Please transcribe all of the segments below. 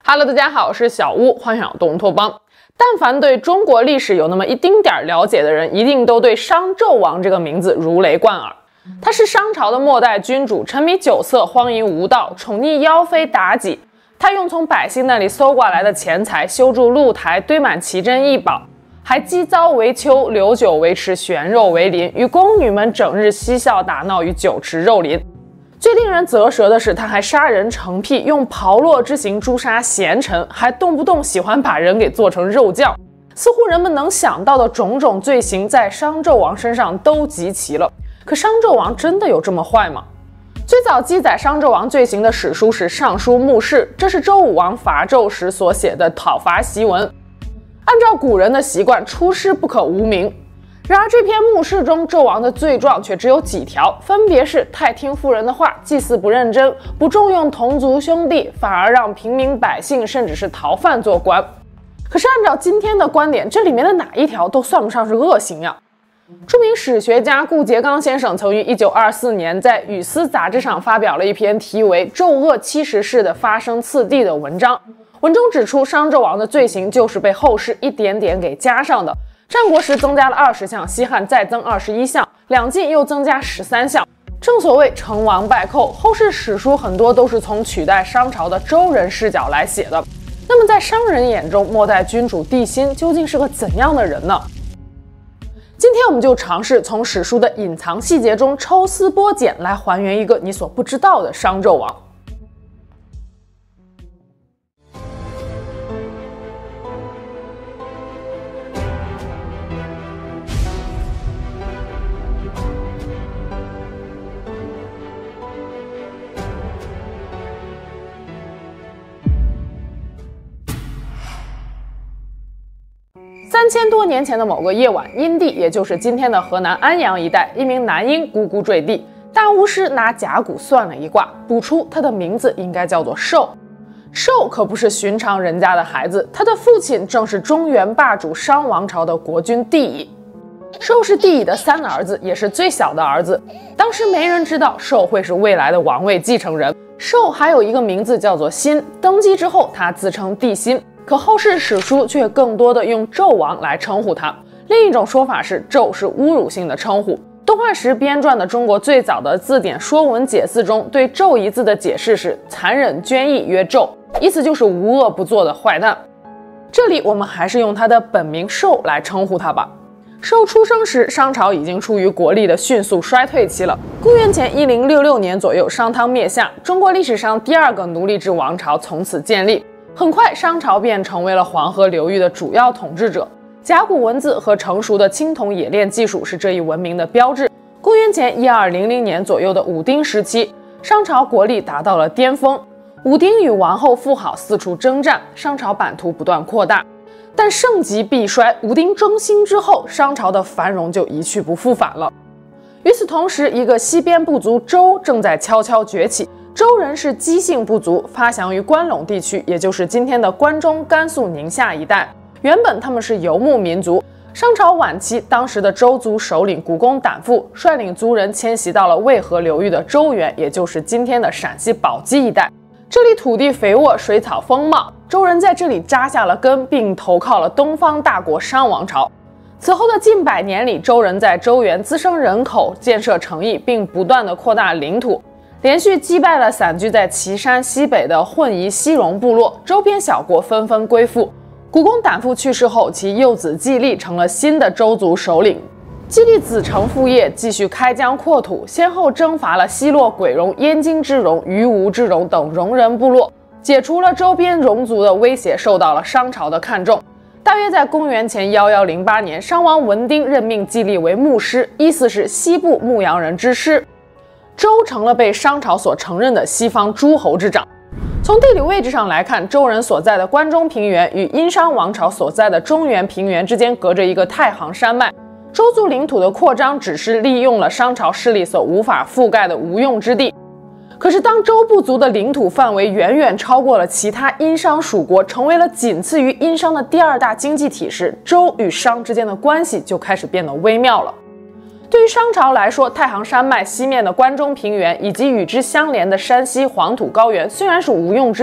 Hello， 大家好，我是小屋，欢迎来到东拓邦。但凡对中国历史有那么一丁点了解的人，一定都对商纣王这个名字如雷贯耳。他是商朝的末代君主，沉迷酒色，荒淫无道，宠溺妖妃妲己。他用从百姓那里搜刮来的钱财修筑露台，堆满奇珍异宝，还积糟为丘，留酒为池，悬肉为林，与宫女们整日嬉笑打闹于酒池肉林。最令人啧舌的是，他还杀人成癖，用炮烙之刑诛杀贤臣，还动不动喜欢把人给做成肉酱。似乎人们能想到的种种罪行，在商纣王身上都集齐了。可商纣王真的有这么坏吗？最早记载商纣王罪行的史书是《尚书墓室》，这是周武王伐纣时所写的讨伐檄文。按照古人的习惯，出师不可无名。然而这篇墓室中，纣王的罪状却只有几条，分别是太听妇人的话，祭祀不认真，不重用同族兄弟，反而让平民百姓甚至是逃犯做官。可是按照今天的观点，这里面的哪一条都算不上是恶行呀。著名史学家顾颉刚先生曾于1924年在《语丝》杂志上发表了一篇题为《纣恶70事的发生次第》的文章，文中指出商纣王的罪行就是被后世一点点给加上的。战国时增加了20项，西汉再增21项，两晋又增加13项。正所谓成王败寇，后世史书很多都是从取代商朝的周人视角来写的。那么在商人眼中，末代君主帝辛究竟是个怎样的人呢？今天我们就尝试从史书的隐藏细节中抽丝剥茧，来还原一个你所不知道的商纣王。3000多年前的某个夜晚，殷地，也就是今天的河南安阳一带，一名男婴咕咕坠地，大巫师拿甲骨算了一卦，卜出他的名字应该叫做寿。寿可不是寻常人家的孩子，他的父亲正是中原霸主商王朝的国君帝乙。寿是帝乙的3儿子，也是最小的儿子。当时没人知道寿会是未来的王位继承人。寿还有一个名字叫做辛，登基之后他自称帝辛。可后世史书却更多的用纣王来称呼他。另一种说法是纣是侮辱性的称呼。东汉时编撰的中国最早的字典《说文解字》中对纣一字的解释是残忍捐役曰纣，意思就是无恶不作的坏蛋。这里我们还是用他的本名寿来称呼他吧。寿出生时，商朝已经处于国力的迅速衰退期了。公元前1066年左右，商汤灭夏，中国历史上第2个奴隶制王朝从此建立。很快，商朝便成为了黄河流域的主要统治者。甲骨文字和成熟的青铜冶炼技术是这一文明的标志。公元前1200年左右的武丁时期，商朝国力达到了巅峰。武丁与王后妇好，四处征战，商朝版图不断扩大。但盛极必衰，武丁征兴之后，商朝的繁荣就一去不复返了。与此同时，一个西边部族周正在悄悄崛起。周人是姬姓部族，发祥于关陇地区，也就是今天的关中、甘肃、宁夏一带。原本他们是游牧民族。商朝晚期，当时的周族首领古公胆父率领族人迁徙到了渭河流域的周原，也就是今天的陕西宝鸡一带。这里土地肥沃，水草丰茂，周人在这里扎下了根，并投靠了东方大国商王朝。此后的近100年里，周人在周原滋生人口，建设城邑，并不断地扩大领土。连续击败了散居在岐山西北的混夷西戎部落，周边小国纷纷归附。古公胆父去世后，其幼子季历成了新的周族首领。季历子承父业，继续开疆扩土，先后征伐了西洛鬼戎、燕京之戎、于吴之戎等戎人部落，解除了周边戎族的威胁，受到了商朝的看重。大约在公元前1108年，商王文丁任命季历为牧师，意思是西部牧羊人之师。周成了被商朝所承认的西方诸侯之长。从地理位置上来看，周人所在的关中平原与殷商王朝所在的中原平原之间隔着一个太行山脉。周族领土的扩张只是利用了商朝势力所无法覆盖的无用之地。可是当周部族的领土范围远远超过了其他殷商属国，成为了仅次于殷商的第2大经济体时，周与商之间的关系就开始变得微妙了。对于商朝来说，太行山脉西面的关中平原以及与之相连的山西黄土高原虽然是无用之地，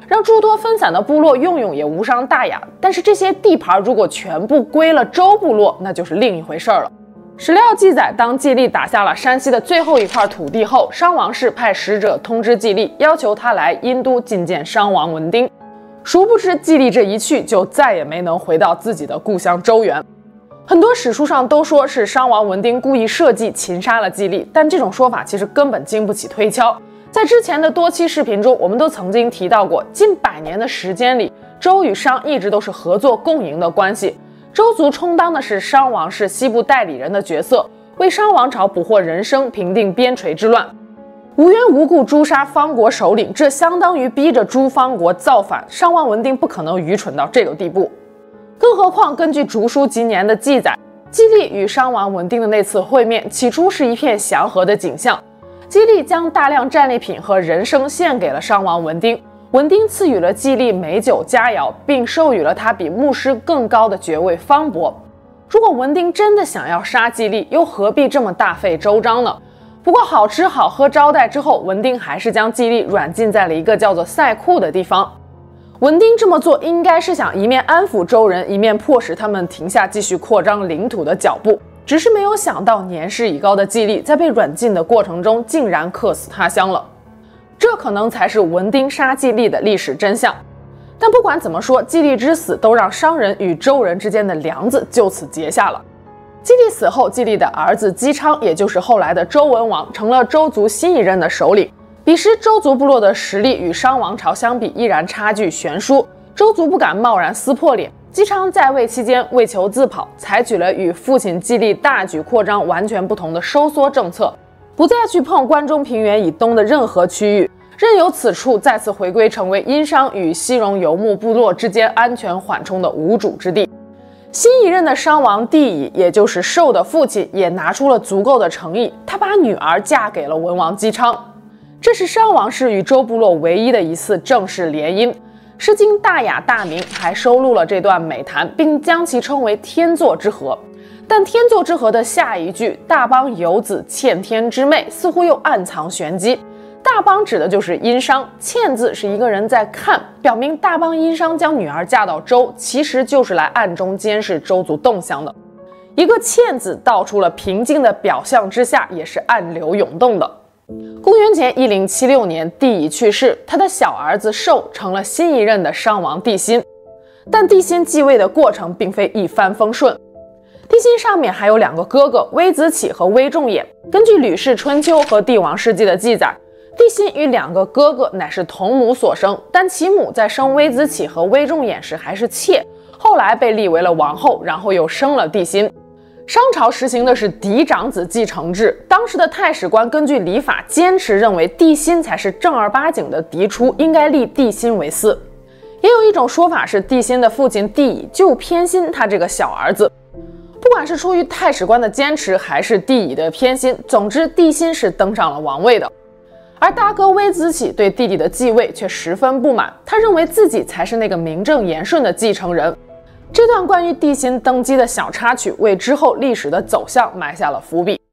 让诸多分散的部落用用也无伤大雅。但是这些地盘如果全部归了周部落，那就是另一回事了。史料记载，当季历打下了山西的最后一块土地后，商王氏派使者通知季历，要求他来殷都觐见商王文丁。殊不知季历这一去，就再也没能回到自己的故乡周原。很多史书上都说是商王文丁故意设计擒杀了季历，但这种说法其实根本经不起推敲。在之前的多期视频中，我们都曾经提到过，近100年的时间里，周与商一直都是合作共赢的关系。周族充当的是商王室西部代理人的角色，为商王朝捕获人生，平定边陲之乱。无缘无故诛杀方国首领，这相当于逼着诸方国造反。商王文丁不可能愚蠢到这个地步。更何况，根据竹书纪年的记载，季历与商王文丁的那次会面，起初是一片祥和的景象。季历将大量战利品和人生献给了商王文丁。文丁赐予了季历美酒佳肴，并授予了他比牧师更高的爵位方伯。如果文丁真的想要杀季历，又何必这么大费周章呢？不过好吃好喝招待之后，文丁还是将季历软禁在了一个叫做塞库的地方。文丁这么做应该是想一面安抚周人，一面迫使他们停下继续扩张领土的脚步，只是没有想到年事已高的季历在被软禁的过程中竟然客死他乡了。这可能才是文丁杀季历的历史真相。但不管怎么说，季历之死都让商人与周人之间的梁子就此结下了。季历死后，季历的儿子姬昌，也就是后来的周文王，成了周族新一任的首领。彼时周族部落的实力与商王朝相比依然差距悬殊，周族不敢贸然撕破脸。姬昌在位期间为求自保，采取了与父亲季历大举扩张完全不同的收缩政策，不再去碰关中平原以东的任何区域，任由此处再次回归成为殷商与西戎游牧部落之间安全缓冲的无主之地。新一任的商王帝乙，也就是寿的父亲，也拿出了足够的诚意，他把女儿嫁给了文王姬昌。这是商王室与周部落唯一的一次正式联姻。《诗经·大雅·大明》还收录了这段美谈，并将其称为天作之合。但天作之合的下一句“大邦有子，欠天之妹”似乎又暗藏玄机。大邦指的就是殷商，欠字是一个人在看，表明大邦殷商将女儿嫁到周，其实就是来暗中监视周族动向的。一个欠字道出了平静的表象之下，也是暗流涌动的。公元前1076年，帝乙去世，他的小儿子寿成了新一任的商王帝辛。但帝辛继位的过程并非一帆风顺。帝辛上面还有2个哥哥微子启和微仲衍。根据《吕氏春秋》和《帝王世纪》的记载，帝辛与2个哥哥乃是同母所生，但其母在生微子启和微仲衍时还是妾，后来被立为了王后，然后又生了帝辛。商朝实行的是嫡长子继承制，当时的太史官根据礼法坚持认为帝辛才是正儿八经的嫡出，应该立帝辛为嗣。也有一种说法是帝辛的父亲帝乙就偏心他这个小儿子。不管是出于太史官的坚持，还是帝乙的偏心，总之帝辛是登上了王位的。而大哥微子启对弟弟的继位却十分不满，他认为自己才是那个名正言顺的继承人。这段关于帝辛登基的小插曲，为之后历史的走向埋下了伏笔。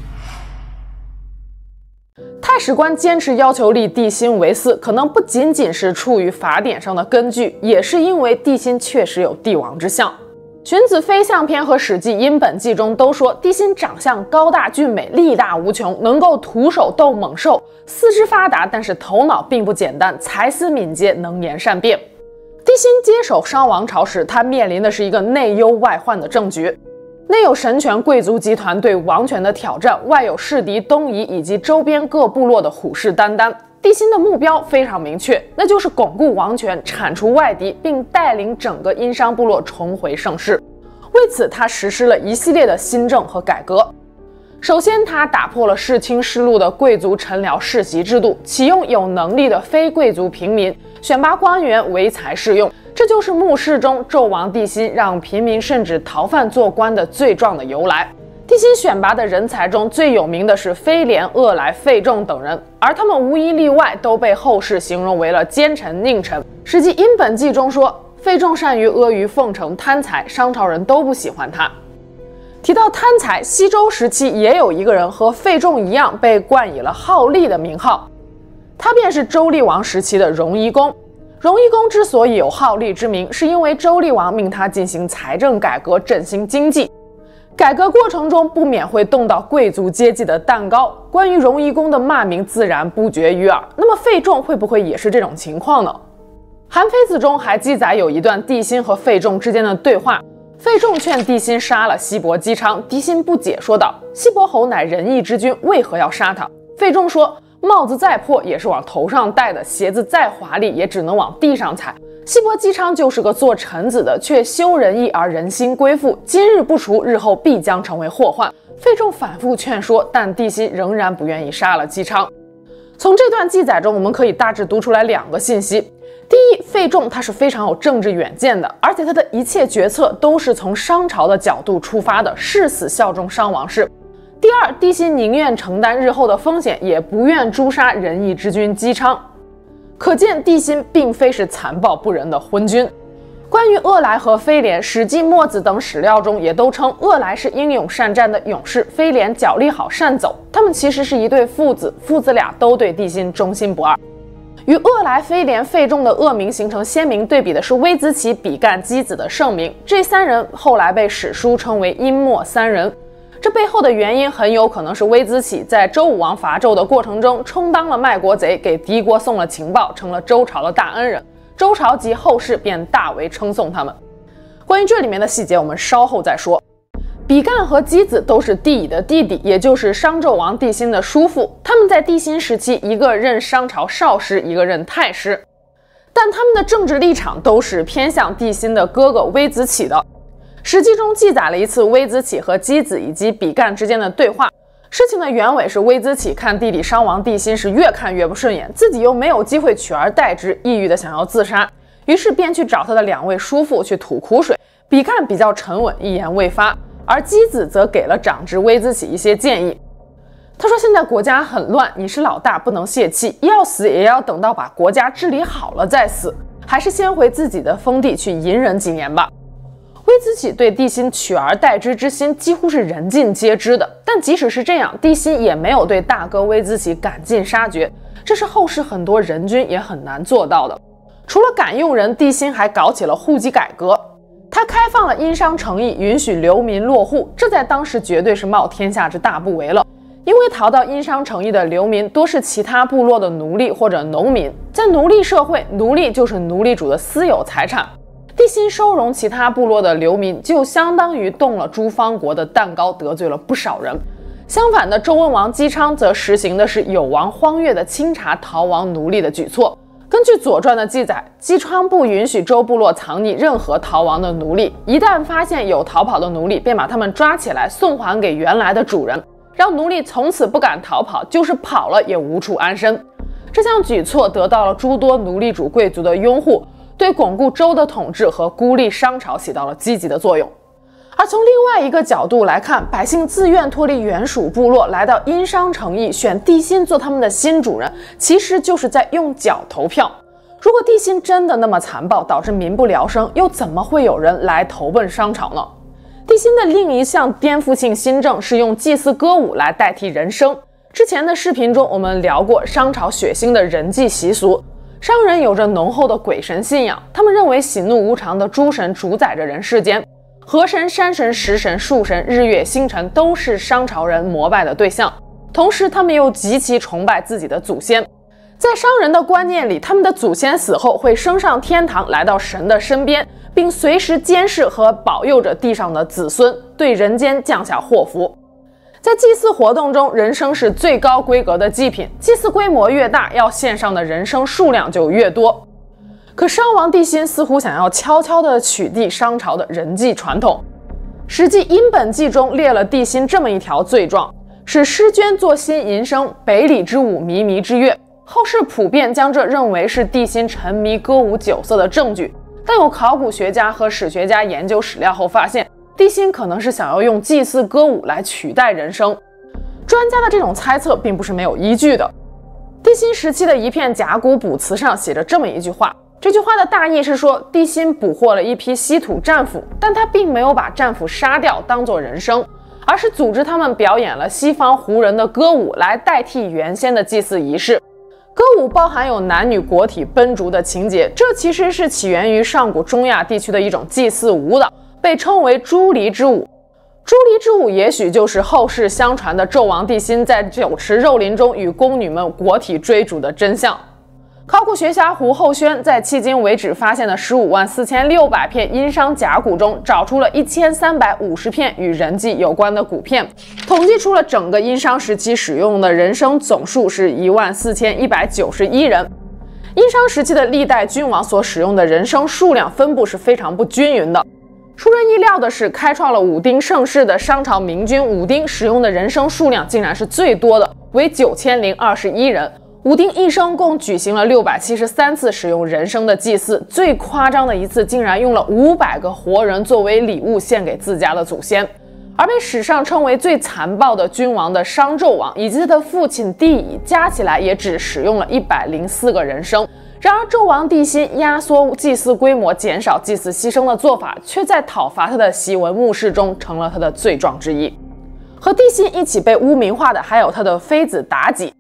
太史官坚持要求立帝辛为嗣，可能不仅仅是出于法典上的根据，也是因为帝辛确实有帝王之相。《荀子·非相篇》和《史记·殷本纪》中都说，帝辛长相高大俊美，力大无穷，能够徒手斗猛兽，四肢发达，但是头脑并不简单，才思敏捷，能言善辩。帝辛接手商王朝时，他面临的是一个内忧外患的政局，内有神权贵族集团对王权的挑战，外有势敌东夷以及周边各部落的虎视眈眈。帝辛的目标非常明确，那就是巩固王权，铲除外敌，并带领整个殷商部落重回盛世。为此，他实施了一系列的新政和改革。首先，他打破了世卿世禄的贵族臣僚世袭制度，启用有能力的非贵族平民，选拔官员唯才是用。这就是墓室中纣王帝辛让平民甚至逃犯做官的罪状的由来。帝辛选拔的人才中最有名的是飞廉、鄂来、费仲等人，而他们无一例外都被后世形容为了奸臣佞臣。《史记·殷本纪》中说，费仲善于阿谀奉承贪财，商朝人都不喜欢他。提到贪财，西周时期也有一个人和费仲一样被冠以了好利的名号，他便是周厉王时期的荣夷公。 荣夷公之所以有好利之名，是因为周厉王命他进行财政改革，振兴经济。改革过程中不免会动到贵族阶级的蛋糕，关于荣夷公的骂名自然不绝于耳。那么费仲会不会也是这种情况呢？《韩非子》中还记载有一段帝辛和费仲之间的对话，费仲劝帝辛杀了西伯姬昌，帝辛不解，说道：“西伯侯乃仁义之君，为何要杀他？”费仲说：“帽子再破也是往头上戴的，鞋子再华丽也只能往地上踩。西伯姬昌就是个做臣子的，却修仁义而人心归附，今日不除，日后必将成为祸患。”费仲反复劝说，但帝辛仍然不愿意杀了姬昌。从这段记载中，我们可以大致读出来2个信息。第一，费仲他是非常有政治远见的，而且他的一切决策都是从商朝的角度出发的，誓死效忠商王室。第二，帝辛宁愿承担日后的风险，也不愿诛杀仁义之君姬昌。可见帝辛并非是残暴不仁的昏君。关于鄂来和飞廉，《史记》《墨子》等史料中也都称鄂来是英勇善战的勇士，飞廉脚力好善走。他们其实是一对父子，父子俩都对帝辛忠心不二。与鄂来、飞廉、费仲的恶名形成鲜明对比的是微子启、比干、箕子的盛名。这3人后来被史书称为殷墨3人。这背后的原因很有可能是微子启在周武王伐纣的过程中充当了卖国贼，给敌国送了情报，成了周朝的大恩人。周朝及后世便大为称颂他们。关于这里面的细节，我们稍后再说。比干和箕子都是帝乙的弟弟，也就是商纣王帝辛的叔父。他们在帝辛时期，一个任商朝少师，一个任太师，但他们的政治立场都是偏向帝辛的哥哥微子启的。《史记》中记载了一次微子启和箕子以及比干之间的对话。事情的原委是微子启看弟弟商王帝辛是越看越不顺眼，自己又没有机会取而代之，抑郁的想要自杀，于是便去找他的2位叔父去吐苦水。比干比较沉稳，一言未发，而箕子则给了长侄微子启一些建议。他说：“现在国家很乱，你是老大，不能泄气，要死也要等到把国家治理好了再死，还是先回自己的封地去隐忍几年吧。”微子启对帝辛取而代之之心几乎是人尽皆知的，但即使是这样，帝辛也没有对大哥微子启赶尽杀绝，这是后世很多人君也很难做到的。除了敢用人，帝辛还搞起了户籍改革。他开放了殷商城邑，允许流民落户，这在当时绝对是冒天下之大不韪了。因为逃到殷商城邑的流民多是其他部落的奴隶或者农民，在奴隶社会，奴隶就是奴隶主的私有财产。帝辛收容其他部落的流民，就相当于动了诸方国的蛋糕，得罪了不少人。相反的，周文王姬昌则实行的是有王荒越的清查逃亡奴隶的举措。根据《左传》的记载，姬昌不允许周部落藏匿任何逃亡的奴隶，一旦发现有逃跑的奴隶，便把他们抓起来送还给原来的主人，让奴隶从此不敢逃跑，就是跑了也无处安身。这项举措得到了诸多奴隶主贵族的拥护，对巩固周的统治和孤立商朝起到了积极的作用。而从另外一个角度来看，百姓自愿脱离原属部落，来到殷商城邑，选帝辛做他们的新主人，其实就是在用脚投票。如果帝辛真的那么残暴，导致民不聊生，又怎么会有人来投奔商朝呢？帝辛的另一项颠覆性新政是用祭祀歌舞来代替人生。之前的视频中我们聊过商朝血腥的人祭习俗，商人有着浓厚的鬼神信仰，他们认为喜怒无常的诸神主宰着人世间，河神、山神、石神、树神、日月星辰都是商朝人膜拜的对象，同时他们又极其崇拜自己的祖先。在商人的观念里，他们的祖先死后会升上天堂，来到神的身边，并随时监视和保佑着地上的子孙，对人间降下祸福。在祭祀活动中，人参是最高规格的祭品，祭祀规模越大，要献上的人参数量就越多。可商王帝辛似乎想要悄悄地取缔商朝的人祭传统。史记殷本纪中列了帝辛这么一条罪状：使诗捐作辛淫声，北里之舞，靡靡之乐。后世普遍将这认为是帝辛沉迷歌舞酒色的证据，但有考古学家和史学家研究史料后发现，帝辛可能是想要用祭祀歌舞来取代人生。专家的这种猜测并不是没有依据的。帝辛时期的一片甲骨卜辞上写着这么一句话，这句话的大意是说，帝辛捕获了一批稀土战俘，但他并没有把战俘杀掉当作人生，而是组织他们表演了西方胡人的歌舞来代替原先的祭祀仪式。 歌舞包含有男女国体奔逐的情节，这其实是起源于上古中亚地区的一种祭祀舞蹈，被称为朱离之舞。朱离之舞也许就是后世相传的纣王帝辛在酒池肉林中与宫女们国体追逐的真相。考古学家胡厚轩在迄今为止发现的154600片殷商甲骨中，找出了1350片与人祭有关的骨片，统计出了整个殷商时期使用的人生总数是14191人。殷商时期的历代君王所使用的人生数量分布是非常不均匀的。出人意料的是，开创了武丁盛世的商朝明君武丁使用的人生数量竟然是最多的，为9021人。武丁一生共举行了673次使用人生的祭祀，最夸张的一次竟然用了500个活人作为礼物献给自家的祖先。而被史上称为最残暴的君王的商纣王以及他的父亲帝乙加起来也只使用了104个人生。然而纣王帝辛压缩祭祀规模、减少祭祀牺牲的做法，却在讨伐他的檄文墓室中成了他的罪状之一。和帝辛一起被污名化的还有他的妃子妲己。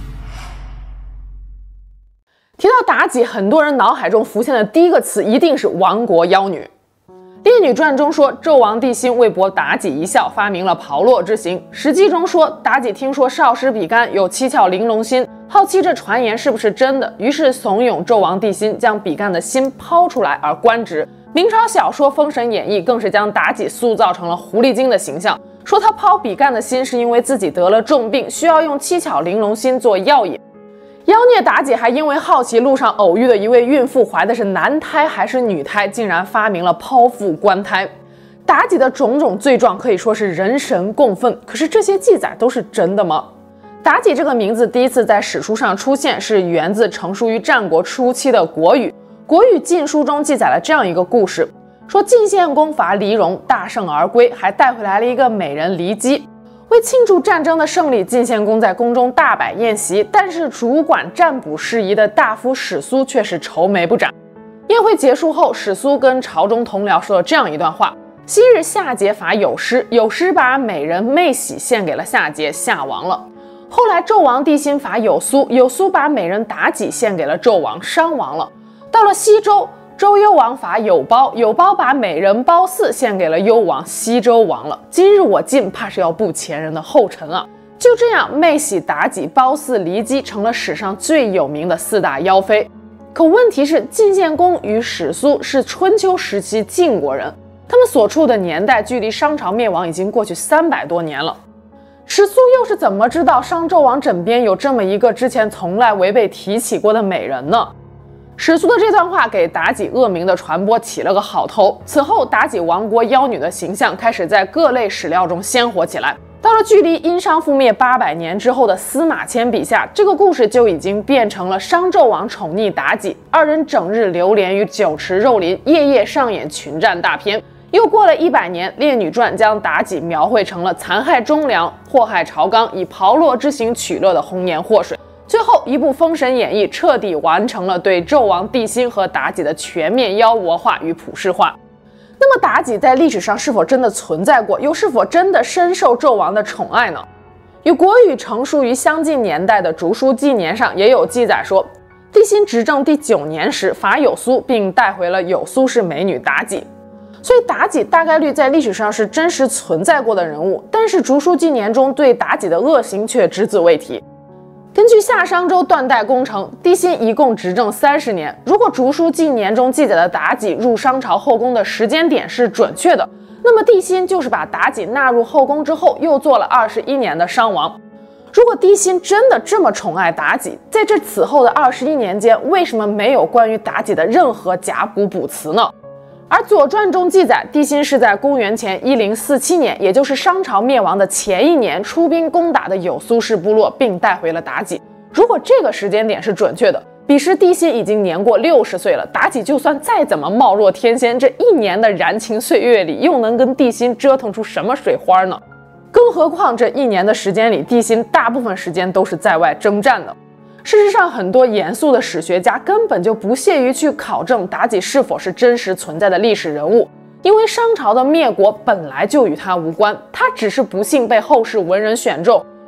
提到妲己，很多人脑海中浮现的第一个词一定是亡国妖女。《列女传》中说，纣王帝辛为博妲己一笑，发明了炮烙之刑。《史记》中说，妲己听说少师比干有7窍玲珑心，好奇这传言是不是真的，于是怂恿纣王帝辛将比干的心抛出来而官职。明朝小说《封神演义》更是将妲己塑造成了狐狸精的形象，说她抛比干的心是因为自己得了重病，需要用7巧玲珑心做药引。妖孽妲己还因为好奇路上偶遇的一位孕妇怀的是男胎还是女胎，竟然发明了剖腹观胎。妲己的种种罪状可以说是人神共愤，可是这些记载都是真的吗？妲己这个名字第一次在史书上出现，是源自成书于战国初期的《国语》。《国语晋书》中记载了这样一个故事，说晋献公伐黎戎，大胜而归，还带回来了一个美人骊姬。为庆祝战争的胜利，晋献公在宫中大摆宴席，但是主管占卜事宜的大夫史苏却是愁眉不展。宴会结束后，史苏跟朝中同僚说了这样一段话：昔日夏桀伐有师，有师把美人妹喜献给了夏桀，夏亡了。后来纣王帝辛伐有苏，有苏把美人妲己献给了纣王，商亡了。到了西周，周幽王伐有褒，有褒把美人褒姒献给了幽王，西周亡了。今日我晋，怕是要步前人的后尘啊！就这样，妹喜妲己、褒姒、骊姬成了史上最有名的4大妖妃。可问题是，晋献公与史苏是春秋时期晋国人，他们所处的年代距离商朝灭亡已经过去300多年了。史苏又是怎么知道商纣王枕边有这么一个之前从来未被提起过的美人呢？史苏的这段话给妲己恶名的传播起了个好头。此后，妲己亡国妖女的形象开始在各类史料中鲜活起来。到了距离殷商覆灭800年之后的司马迁笔下，这个故事就已经变成了商纣王宠溺妲己，二人整日流连于酒池肉林，夜夜上演群战大片。又过了100年，《列女传》将妲己描绘成了残害忠良、祸害朝纲、以炮烙之刑取乐的红颜祸水。最后一部《封神演义》彻底完成了对纣王帝辛和妲己的全面妖魔化与普世化。那么妲己在历史上是否真的存在过，又是否真的深受纣王的宠爱呢？与《国语》成书于相近年代的《竹书纪年》上也有记载说，帝辛执政第9年时伐有苏，并带回了有苏氏美女妲己。所以妲己大概率在历史上是真实存在过的人物，但是《竹书纪年》中对妲己的恶行却只字未提。根据夏商周断代工程，帝辛一共执政30年。如果《竹书纪年》中记载的妲己入商朝后宫的时间点是准确的，那么帝辛就是把妲己纳入后宫之后，又做了21年的商王。如果帝辛真的这么宠爱妲己，在这此后的21年间，为什么没有关于妲己的任何甲骨卜辞呢？而《左传》中记载，帝辛是在公元前1047年，也就是商朝灭亡的前一年，出兵攻打的有苏氏部落，并带回了妲己。如果这个时间点是准确的，彼时帝辛已经年过60岁了，妲己就算再怎么貌若天仙，这1年的燃情岁月里，又能跟帝辛折腾出什么水花呢？更何况这1年的时间里，帝辛大部分时间都是在外征战的。事实上，很多严肃的史学家根本就不屑于去考证妲己是否是真实存在的历史人物，因为商朝的灭国本来就与他无关，他只是不幸被后世文人选中，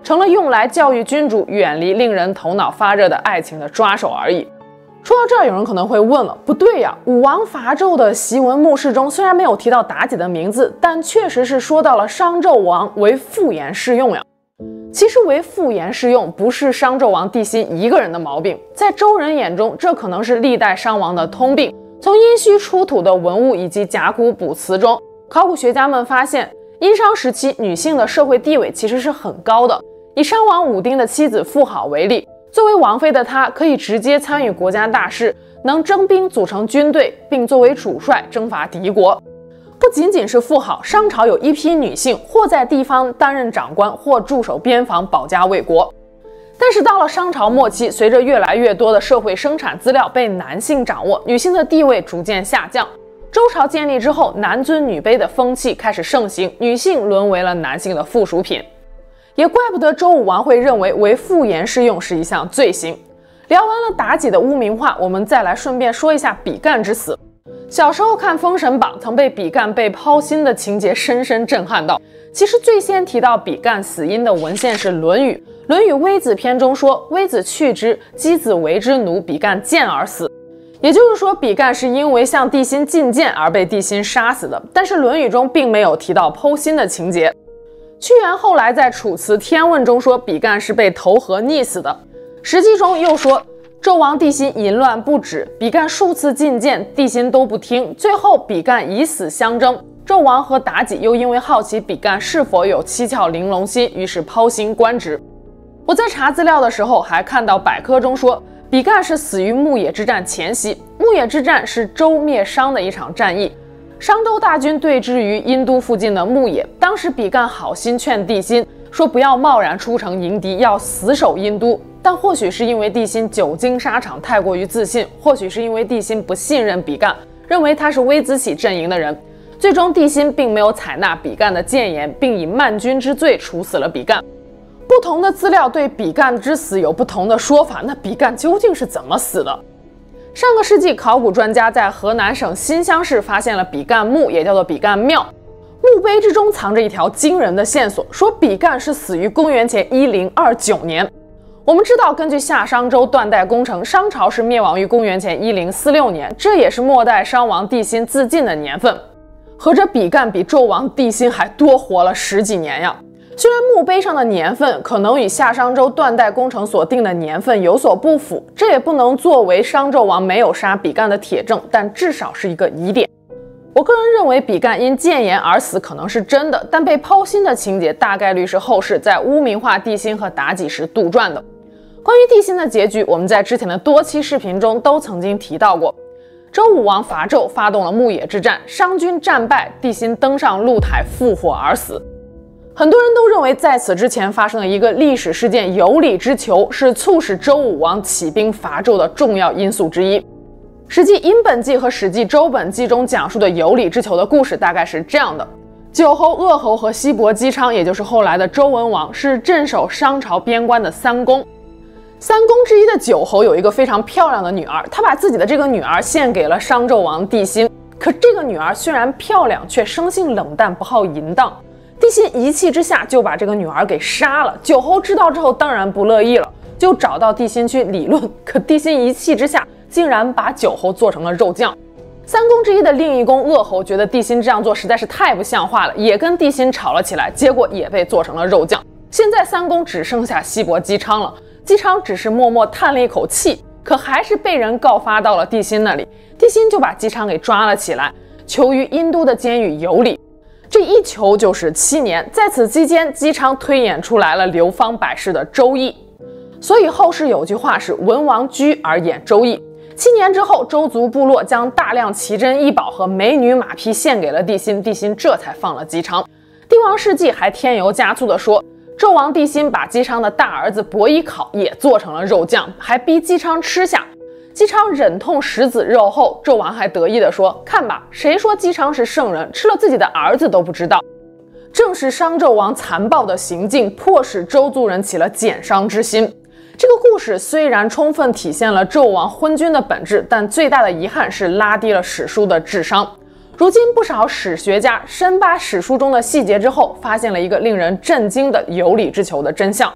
成了用来教育君主远离令人头脑发热的爱情的抓手而已。说到这儿，有人可能会问了，不对呀，武王伐纣的檄文墓室中虽然没有提到妲己的名字，但确实是说到了商纣王为妇言适用呀。其实为妇言适用不是商纣王帝辛一个人的毛病，在周人眼中，这可能是历代商王的通病。从殷墟出土的文物以及甲骨卜辞中，考古学家们发现，殷商时期女性的社会地位其实是很高的。以商王武丁的妻子妇好为例，作为王妃的她可以直接参与国家大事，能征兵组成军队，并作为主帅征伐敌国。不仅仅是妇好，商朝有一批女性或在地方担任长官，或驻守边防保家卫国。但是到了商朝末期，随着越来越多的社会生产资料被男性掌握，女性的地位逐渐下降。周朝建立之后，男尊女卑的风气开始盛行，女性沦为了男性的附属品。也怪不得周武王会认为为妇言适用是一项罪行。聊完了妲己的污名化，我们再来顺便说一下比干之死。小时候看《封神榜》，曾被比干被剖心的情节深深震撼到。其实最先提到比干死因的文献是《论语》，《论语·微子篇》中说：“微子去之，箕子为之奴，比干见而死。”也就是说，比干是因为向帝辛进谏而被帝辛杀死的。但是《论语》中并没有提到剖心的情节。屈原后来在《楚辞·天问》中说比干是被投河溺死的，《史记》中又说纣王帝辛淫乱不止，比干数次进谏，帝辛都不听，最后比干以死相争。纣王和妲己又因为好奇比干是否有七窍玲珑心，于是剖心官职。我在查资料的时候还看到百科中说，比干是死于牧野之战前夕。牧野之战是周灭商的一场战役，商周大军对峙于殷都附近的牧野。当时比干好心劝帝辛说不要贸然出城迎敌，要死守殷都。但或许是因为帝辛久经沙场太过于自信，或许是因为帝辛不信任比干，认为他是微子启阵营的人，最终帝辛并没有采纳比干的谏言，并以慢军之罪处死了比干。不同的资料对比干之死有不同的说法，那比干究竟是怎么死的？上个世纪，考古专家在河南省新乡市发现了比干墓，也叫做比干庙。墓碑之中藏着一条惊人的线索，说比干是死于公元前1029年。我们知道，根据夏商周断代工程，商朝是灭亡于公元前1046年，这也是末代商王帝辛自尽的年份。合着比干比纣王帝辛还多活了10几年呀！虽然墓碑上的年份可能与夏商周断代工程所定的年份有所不符，这也不能作为商纣王没有杀比干的铁证，但至少是一个疑点。我个人认为比干因谏言而死可能是真的，但被剖心的情节大概率是后世在污名化帝辛和妲己时杜撰的。关于帝辛的结局，我们在之前的多期视频中都曾经提到过。周武王伐纣，发动了牧野之战，商军战败，帝辛登上露台复火而死。很多人都认为在此之前发生了一个历史事件——有理之囚，是促使周武王起兵伐纣的重要因素之一。《史记·殷本纪》和《史记·周本纪》中讲述的有理之囚的故事大概是这样的：九侯、鄂侯和西伯姬昌，也就是后来的周文王，是镇守商朝边关的三公。三公之一的九侯有一个非常漂亮的女儿，他把自己的这个女儿献给了商纣王帝辛。可这个女儿虽然漂亮，却生性冷淡，不好淫荡。帝辛一气之下就把这个女儿给杀了。九侯知道之后当然不乐意了，就找到帝辛去理论。可帝辛一气之下竟然把九侯做成了肉酱。三公之一的另一公鄂侯觉得帝辛这样做实在是太不像话了，也跟帝辛吵了起来，结果也被做成了肉酱。现在三公只剩下西伯姬昌了。姬昌只是默默叹了一口气，可还是被人告发到了帝辛那里。帝辛就把姬昌给抓了起来，囚于殷都的监狱有里。这一囚就是7年，在此期间，姬昌推演出来了流芳百世的《周易》。所以后世有句话是文王居而演《周易》。7年之后，周族部落将大量奇珍异宝和美女马匹献给了帝辛，帝辛这才放了姬昌。帝王世纪还添油加醋地说，纣王帝辛把姬昌的大儿子伯邑考也做成了肉酱，还逼姬昌吃下。姬昌忍痛食子肉后，纣王还得意地说：“看吧，谁说姬昌是圣人，吃了自己的儿子都不知道。”正是商纣王残暴的行径，迫使周族人起了减商之心。这个故事虽然充分体现了纣王昏君的本质，但最大的遗憾是拉低了史书的智商。 如今不少史学家深扒史书中的细节之后，发现了一个令人震惊的有理之求的真相。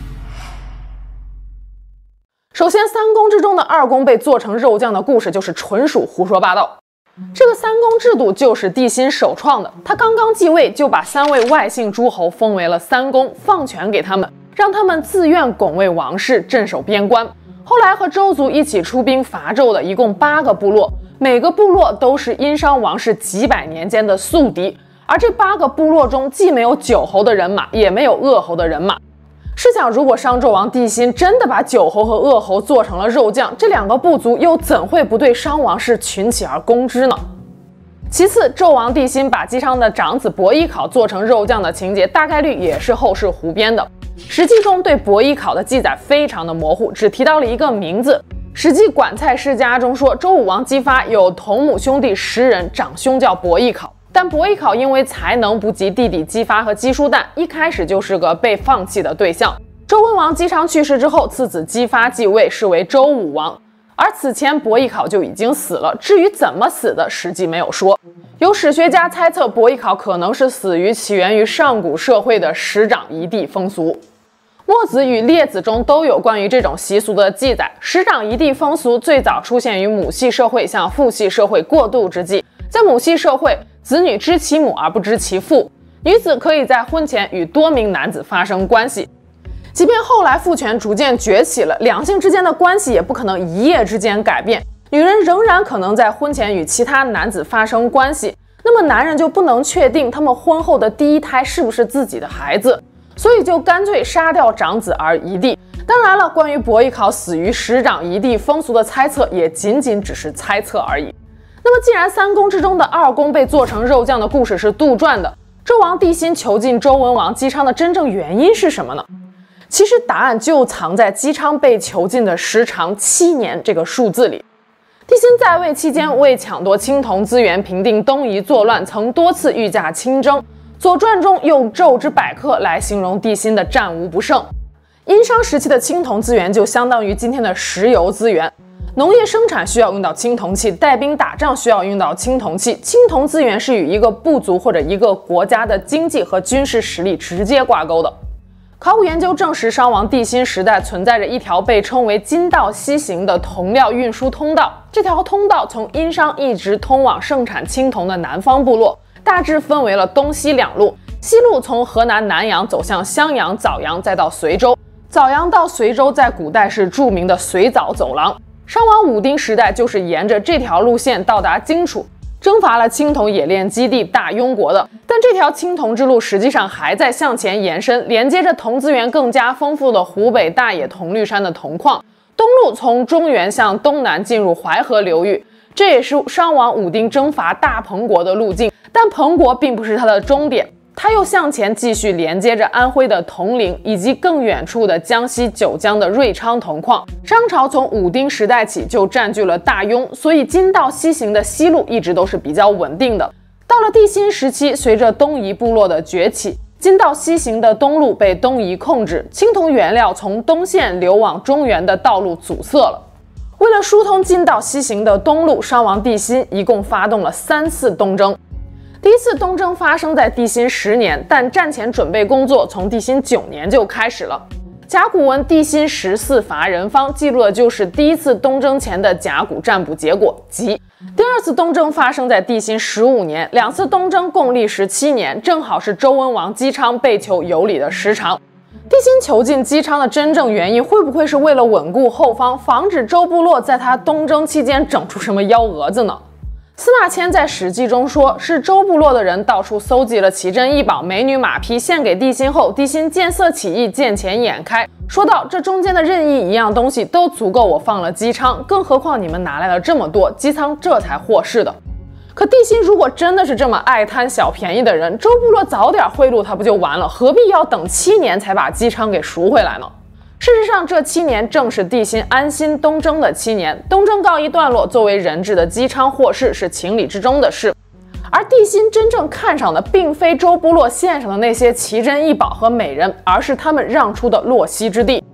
首先，三公之中的二公被做成肉酱的故事就是纯属胡说八道。这个三公制度就是帝辛首创的，他刚刚继位就把3位外姓诸侯封为了三公，放权给他们，让他们自愿拱卫王室，镇守边关。后来和周族一起出兵伐纣的一共8个部落，每个部落都是殷商王室几百年间的宿敌，而这8个部落中既没有9侯的人马，也没有鄂侯的人马。试想，如果商纣王帝辛真的把9侯和鄂侯做成了肉酱，这2个部族又怎会不对商王室群起而攻之呢？其次，纣王帝辛把姬昌的长子伯邑考做成肉酱的情节，大概率也是后世胡编的。史记中对伯邑考的记载非常的模糊，只提到了一个名字。史记管蔡世家中说，周武王姬发有同母兄弟10人，长兄叫伯邑考。但伯邑考因为才能不及弟弟姬发和姬叔旦，一开始就是个被放弃的对象。周文王姬昌去世之后，次子姬发继位，是为周武王。而此前伯邑考就已经死了，至于怎么死的，史记没有说。有史学家猜测，伯邑考可能是死于起源于上古社会的师长一地风俗。墨子与列子中都有关于这种习俗的记载。师长一地风俗最早出现于母系社会向父系社会过渡之际，在母系社会，子女知其母而不知其父，女子可以在婚前与多名男子发生关系。即便后来父权逐渐崛起了，两性之间的关系也不可能一夜之间改变，女人仍然可能在婚前与其他男子发生关系，那么男人就不能确定他们婚后的第一胎是不是自己的孩子，所以就干脆杀掉长子而移地。当然了，关于伯邑考死于师长一地风俗的猜测也仅仅只是猜测而已。那么既然三公之中的二公被做成肉酱的故事是杜撰的，纣王帝辛囚禁周文王姬昌的真正原因是什么呢？其实答案就藏在姬昌被囚禁的时长7年这个数字里。帝辛在位期间为抢夺青铜资源，平定东夷作乱，曾多次御驾亲征。《左传》中用纣之百客来形容帝辛的战无不胜。殷商时期的青铜资源就相当于今天的石油资源，农业生产需要用到青铜器，带兵打仗需要用到青铜器。青铜资源是与一个部族或者一个国家的经济和军事实力直接挂钩的。考古研究证实，商王帝辛时代存在着一条被称为金道西行的铜料运输通道。这条通道从殷商一直通往盛产青铜的南方部落，大致分为了东西2路。西路从河南南阳走向襄阳、枣阳，再到随州。枣阳到随州在古代是著名的随枣走廊。商王武丁时代就是沿着这条路线到达荆楚，征伐了青铜冶炼基地大庸国的。但这条青铜之路实际上还在向前延伸，连接着铜资源更加丰富的湖北大冶铜绿山的铜矿。东路从中原向东南进入淮河流域，这也是商王武丁征伐大彭国的路径。但彭国并不是他的终点，他又向前继续连接着安徽的铜陵，以及更远处的江西九江的瑞昌铜矿。商朝从武丁时代起就占据了大庸，所以金道西行的西路一直都是比较稳定的。到了帝辛时期，随着东夷部落的崛起，金道西行的东路被东夷控制，青铜原料从东线流往中原的道路阻塞了。为了疏通金道西行的东路，商王帝辛一共发动了3次东征。第一次东征发生在帝辛10年，但战前准备工作从帝辛9年就开始了。甲骨文帝辛14伐人方记录的就是第一次东征前的甲骨占卜结果，即第二次东征发生在帝辛15年，2次东征共历时7年，正好是周文王姬昌被囚有礼的时长。帝辛囚禁姬昌的真正原因，会不会是为了稳固后方，防止周部落在他东征期间整出什么幺蛾子呢？司马迁在《史记》中说，是周部落的人到处搜集了奇珍异宝、美女马匹，献给帝辛后，帝辛见色起意，见钱眼开，说道：“这中间的任意一样东西都足够我放了姬昌，更何况你们拿来了这么多，姬昌这才获释的。”可帝辛如果真的是这么爱贪小便宜的人，周部落早点贿赂他不就完了？何必要等7年才把姬昌给赎回来呢？事实上，这7年正是帝辛安心东征的7年。东征告一段落，作为人质的姬昌获释是情理之中的事。而帝辛真正看上的，并非周部落献上的那些奇珍异宝和美人，而是他们让出的洛溪之地。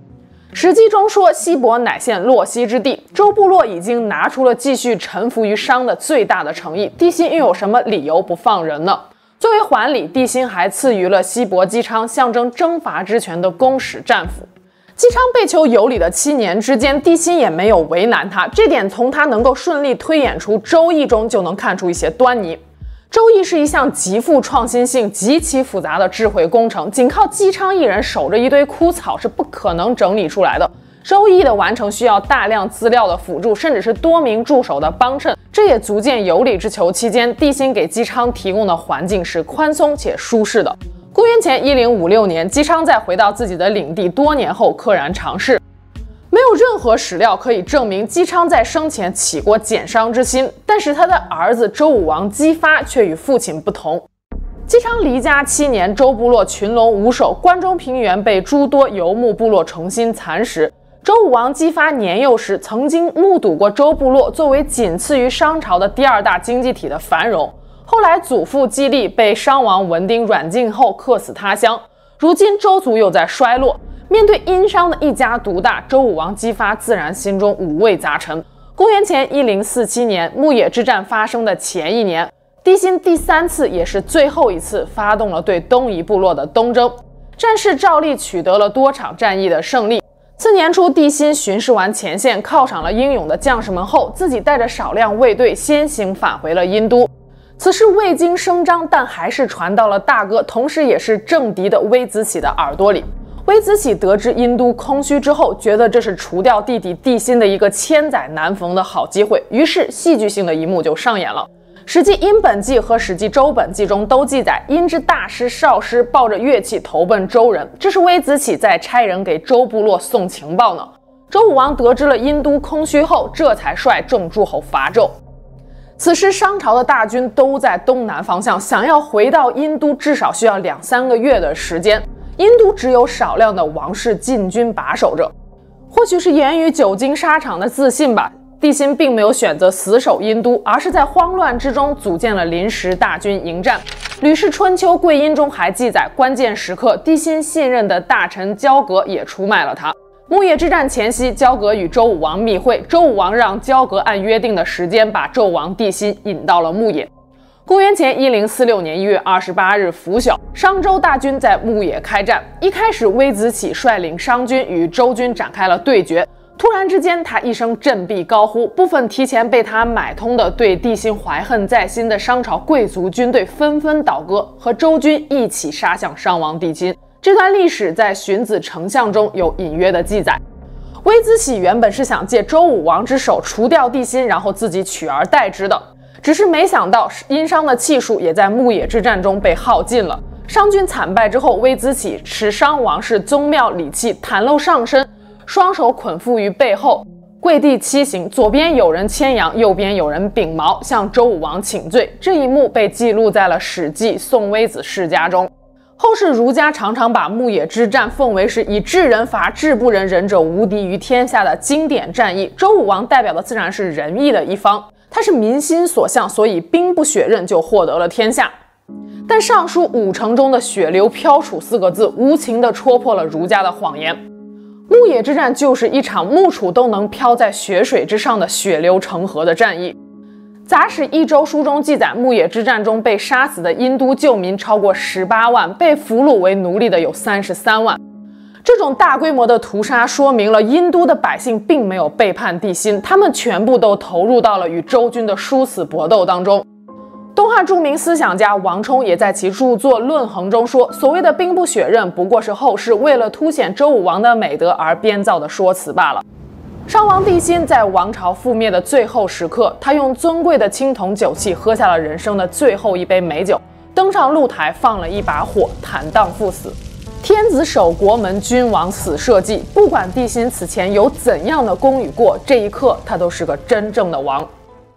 史记中说，西伯乃现洛西之地，周部落已经拿出了继续臣服于商的最大的诚意，帝辛又有什么理由不放人呢？作为还礼，帝辛还赐予了西伯姬昌象征征伐之权的公使战俘。姬昌被求有礼的7年之间，帝辛也没有为难他，这点从他能够顺利推演出《周易》中就能看出一些端倪。《周易》是一项极富创新性、极其复杂的智慧工程，仅靠姬昌一人守着一堆枯草是不可能整理出来的。《周易》的完成需要大量资料的辅助，甚至是多名助手的帮衬，这也足见有礼之求期间，帝辛给姬昌提供的环境是宽松且舒适的。公元前1056年，姬昌在回到自己的领地多年后溘然长逝。没有任何史料可以证明姬昌在生前起过减商之心，但是他的儿子周武王姬发却与父亲不同。姬昌离家7年，周部落群龙无首，关中平原被诸多游牧部落重新蚕食。周武王姬发年幼时曾经目睹过周部落作为仅次于商朝的第2大经济体的繁荣。后来祖父姬利被商王文丁软禁后客死他乡，如今周族又在衰落，面对殷商的一家独大，周武王姬发自然心中五味杂陈。公元前1047年，牧野之战发生的前一年，帝辛第3次也是最后一次发动了对东夷部落的东征，战事照例取得了多场战役的胜利。次年初，帝辛巡视完前线，犒赏了英勇的将士们后，自己带着少量卫队先行返回了殷都。此事未经声张，但还是传到了大哥，同时也是政敌的微子启的耳朵里。微子启得知殷都空虚之后，觉得这是除掉弟弟帝辛的一个千载难逢的好机会，于是戏剧性的一幕就上演了。《史记·殷本纪》和《史记·周本纪》中都记载，殷之大师少师抱着乐器投奔周人，这是微子启在差人给周部落送情报呢。周武王得知了殷都空虚后，这才率众诸侯伐纣。此时商朝的大军都在东南方向，想要回到殷都至少需要2-3个月的时间。殷都只有少量的王室禁军把守着，或许是源于久经沙场的自信吧，帝辛并没有选择死守殷都，而是在慌乱之中组建了临时大军迎战。《吕氏春秋·贵殷》中还记载，关键时刻帝辛信任的大臣交葛也出卖了他。牧野之战前夕，交葛与周武王密会，周武王让交葛按约定的时间把纣王帝辛引到了牧野。公元前1046年1月28日拂晓，商周大军在牧野开战。一开始，微子启率领商军与周军展开了对决。突然之间，他一声振臂高呼，部分提前被他买通的对帝辛怀恨在心的商朝贵族军队纷纷倒戈，和周军一起杀向商王帝辛。这段历史在《荀子·丞相》中有隐约的记载。微子启原本是想借周武王之手除掉帝辛，然后自己取而代之的，只是没想到殷商的气数也在牧野之战中被耗尽了。商军惨败之后，微子启持商王室宗庙礼器袒露上身，双手捆缚于背后，跪地7行，左边有人牵羊，右边有人秉矛，向周武王请罪。这一幕被记录在了《史记·宋微子世家》中。后世儒家常常把牧野之战奉为是以智人伐智不仁，仁者无敌于天下的经典战役。周武王代表的自然是仁义的一方，他是民心所向，所以兵不血刃就获得了天下。但尚书五常中的血流飘杵4个字无情地戳破了儒家的谎言。牧野之战就是一场木杵都能飘在血水之上的血流成河的战役。杂史一周书中记载，牧野之战中被杀死的殷都旧民超过18万，被俘虏为奴隶的有33万。这种大规模的屠杀说明了殷都的百姓并没有背叛帝辛，他们全部都投入到了与周军的殊死搏斗当中。东汉著名思想家王充也在其著作《论衡》中说，所谓的兵不血刃不过是后世为了凸显周武王的美德而编造的说辞罢了。商王帝辛在王朝覆灭的最后时刻，他用尊贵的青铜酒器喝下了人生的最后一杯美酒，登上露台放了一把火，坦荡赴死。天子守国门，君王死社稷。不管帝辛此前有怎样的功与过，这一刻他都是个真正的王。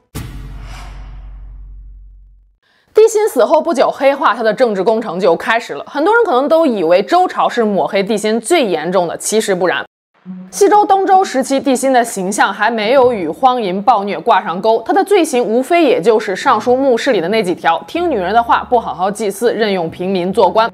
帝辛死后不久，黑化他的政治工程就开始了。很多人可能都以为周朝是抹黑帝辛最严重的，其实不然。西周、东周时期，帝辛的形象还没有与荒淫暴虐挂上钩，他的罪行无非也就是尚书墓室里的那几条：听女人的话，不好好祭祀，任用平民做官。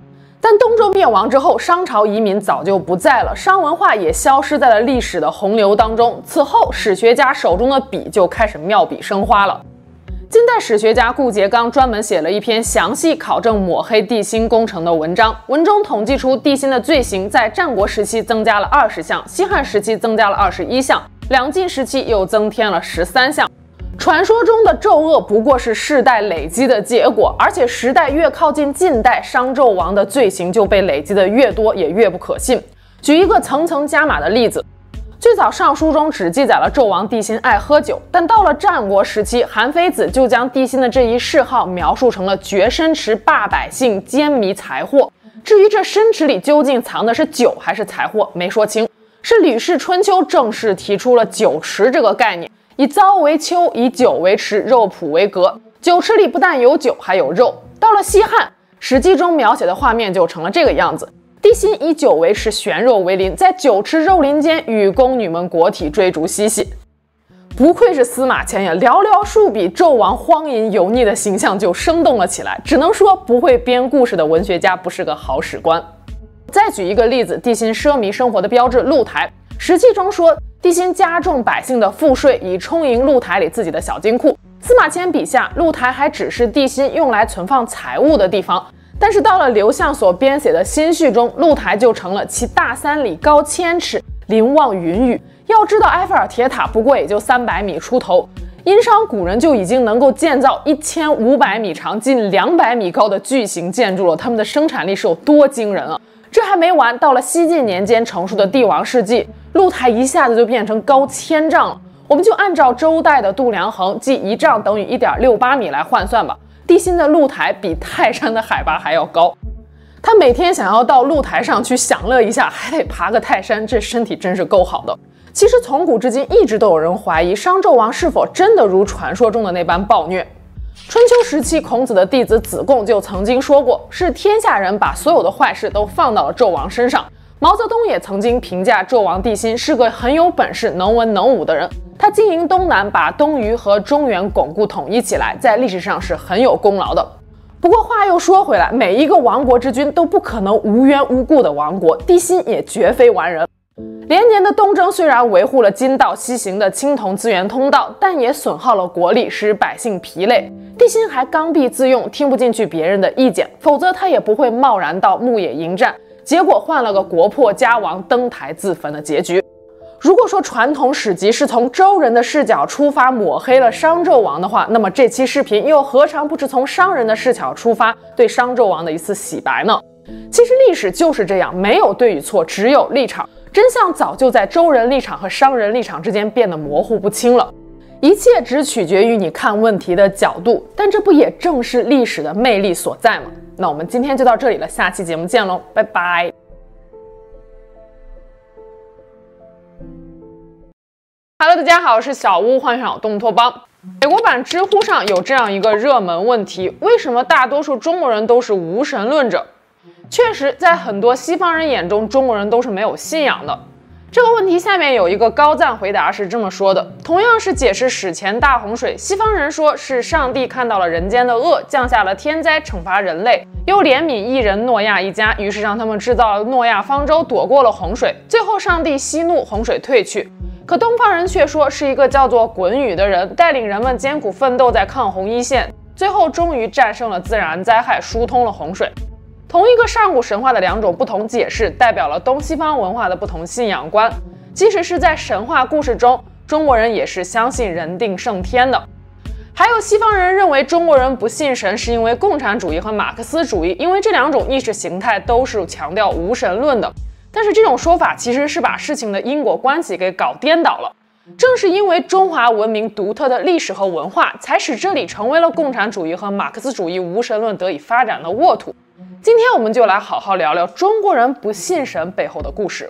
但东周灭亡之后，商朝遗民早就不在了，商文化也消失在了历史的洪流当中。此后，史学家手中的笔就开始妙笔生花了。近代史学家顾颉刚专门写了一篇详细考证抹黑地心工程的文章，文中统计出地心的罪行在战国时期增加了20项，西汉时期增加了21项，两晋时期又增添了13项。传说中的纣恶不过是世代累积的结果，而且时代越靠近近代，商纣王的罪行就被累积的越多，也越不可信。举一个层层加码的例子，最早上书中只记载了纣王地心爱喝酒，但到了战国时期，韩非子就将地心的这一嗜好描述成了掘深池霸百姓，奸迷财货。至于这深池里究竟藏的是酒还是财货，没说清。是《吕氏春秋》正式提出了酒池这个概念，以糟为丘，以酒为池，肉脯为格。酒池里不但有酒，还有肉。到了西汉，《史记》中描写的画面就成了这个样子。地心以酒为池，悬肉为鳞，在酒池肉林间与宫女们裹体追逐嬉戏。不愧是司马迁呀，寥寥数笔，纣王荒淫油腻的形象就生动了起来。只能说，不会编故事的文学家不是个好史官。再举一个例子，地心奢靡生活的标志露台。史记中说，地心加重百姓的赋税，以充盈露台里自己的小金库。司马迁笔下，露台还只是地心用来存放财物的地方。但是到了刘向所编写的新序中，露台就成了其大3里，高1000尺，临望云雨。要知道，埃菲尔铁塔不过也就300米出头，殷商古人就已经能够建造1500米长、近200米高的巨型建筑了，他们的生产力是有多惊人啊！这还没完，到了西晋年间成熟的帝王世纪，露台一下子就变成高1000丈了。我们就按照周代的度量衡，即1丈等于1.68米来换算吧。地心的露台比泰山的海拔还要高，他每天想要到露台上去享乐一下，还得爬个泰山，这身体真是够好的。其实从古至今，一直都有人怀疑商纣王是否真的如传说中的那般暴虐。春秋时期，孔子的弟子子贡就曾经说过，是天下人把所有的坏事都放到了纣王身上。毛泽东也曾经评价纣王地心是个很有本事、能文能武的人。他经营东南，把东虞和中原巩固统一起来，在历史上是很有功劳的。不过话又说回来，每一个亡国之君都不可能无缘无故的亡国，地心也绝非完人。连年的东征虽然维护了今道西行的青铜资源通道，但也损耗了国力，使百姓疲累。地心还刚愎自用，听不进去别人的意见，否则他也不会贸然到牧野迎战，结果换了个国破家亡、登台自焚的结局。如果说传统史籍是从周人的视角出发抹黑了商纣王的话，那么这期视频又何尝不是从商人的视角出发，对商纣王的一次洗白呢？其实历史就是这样，没有对与错，只有立场。真相早就在周人立场和商人立场之间变得模糊不清了。一切只取决于你看问题的角度，但这不也正是历史的魅力所在吗？那我们今天就到这里了，下期节目见喽，拜拜。Hello， 大家好，我是小屋，欢迎上东托邦。美国版知乎上有这样一个热门问题：为什么大多数中国人都是无神论者？确实，在很多西方人眼中，中国人都是没有信仰的。这个问题下面有一个高赞回答是这么说的：同样是解释史前大洪水，西方人说是上帝看到了人间的恶，降下了天灾惩罚人类，又怜悯一人诺亚一家，于是让他们制造了诺亚方舟，躲过了洪水。最后上帝息怒，洪水退去。可东方人却说是一个叫做鲧禹的人带领人们艰苦奋斗在抗洪一线，最后终于战胜了自然灾害，疏通了洪水。同一个上古神话的两种不同解释，代表了东西方文化的不同信仰观。即使是在神话故事中，中国人也是相信人定胜天的。还有西方人认为中国人不信神是因为共产主义和马克思主义，因为这两种意识形态都是强调无神论的。但是这种说法其实是把事情的因果关系给搞颠倒了。正是因为中华文明独特的历史和文化，才使这里成为了共产主义和马克思主义无神论得以发展的沃土。今天我们就来好好聊聊中国人不信神背后的故事。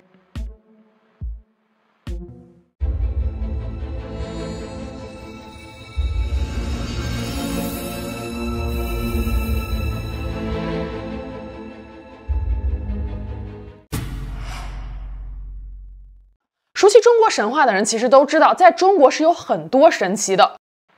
熟悉中国神话的人其实都知道，在中国是有很多神奇的。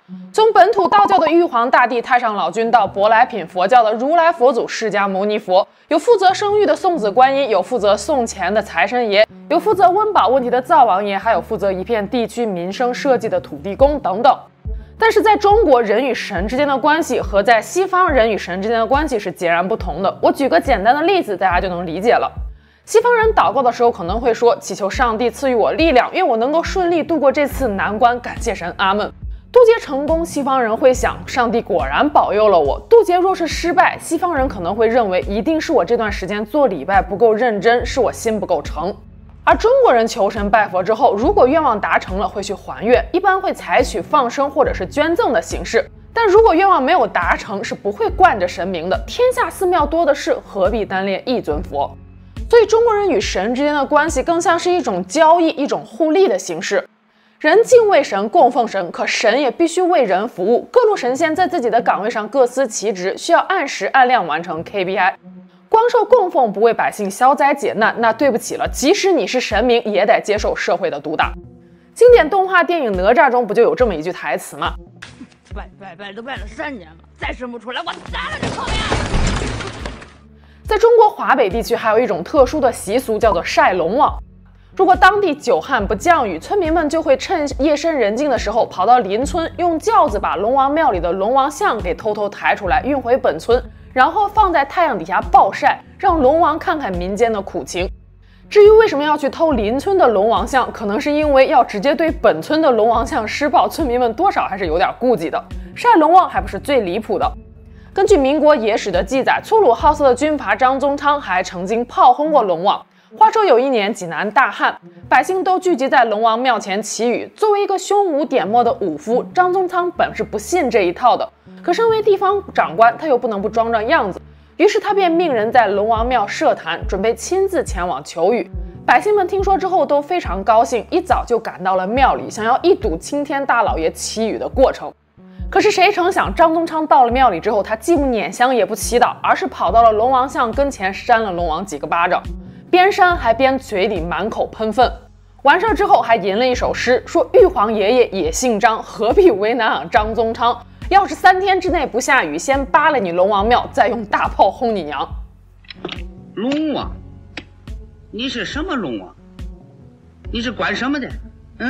从本土道教的玉皇大帝太上老君到舶来品佛教的如来佛祖释迦牟尼佛，有负责生育的送子观音，有负责送钱的财神爷，有负责温饱问题的灶王爷，还有负责一片地区民生设计的土地公等等。但是在中国，人与神之间的关系和在西方人与神之间的关系是截然不同的。我举个简单的例子，大家就能理解了。西方人祷告的时候可能会说，祈求上帝赐予我力量，愿我能够顺利度过这次难关，感谢神，阿门。渡劫成功，西方人会想，上帝果然保佑了我。渡劫若是失败，西方人可能会认为，一定是我这段时间做礼拜不够认真，是我心不够诚。而中国人求神拜佛之后，如果愿望达成了，会去还愿，一般会采取放生或者是捐赠的形式。但如果愿望没有达成，是不会惯着神明的。天下寺庙多的是，何必单恋一尊佛？所以中国人与神之间的关系更像是一种交易，一种互利的形式。人敬畏神，供奉神，可神也必须为人服务。各路神仙在自己的岗位上各司其职，需要按时按量完成 KPI。光受供奉不为百姓消灾解难，那对不起了，即使你是神明，也得接受社会的毒打。经典动画电影哪吒中不就有这么一句台词吗？ 拜都拜了3年了，再生不出来，我杀了你后面！ 在中国华北地区还有一种特殊的习俗，叫做晒龙王。如果当地久旱不降雨，村民们就会趁夜深人静的时候跑到邻村，用轿子把龙王庙里的龙王像给偷偷抬出来，运回本村，然后放在太阳底下暴晒，让龙王看看民间的苦情。至于为什么要去偷邻村的龙王像，可能是因为要直接对本村的龙王像施暴，村民们多少还是有点顾忌的。晒龙王还不是最离谱的。根据民国野史的记载，粗鲁好色的军阀张宗昌还曾经炮轰过龙王。话说有一年济南大旱，百姓都聚集在龙王庙前祈雨。作为一个胸无点墨的武夫，张宗昌本是不信这一套的，可身为地方长官，他又不能不装装样子，于是他便命人在龙王庙设坛，准备亲自前往求雨。百姓们听说之后都非常高兴，一早就赶到了庙里，想要一睹青天大老爷祈雨的过程。可是谁成想，张宗昌到了庙里之后，他既不拈香也不祈祷，而是跑到了龙王像跟前扇了龙王几个巴掌，边扇还边嘴里满口喷粪。完事之后还吟了一首诗，说玉皇爷爷也姓张，何必为难俺张宗昌？要是3天之内不下雨，先扒了你龙王庙，再用大炮轰你娘。 龙王，你是什么龙王？你是管什么的？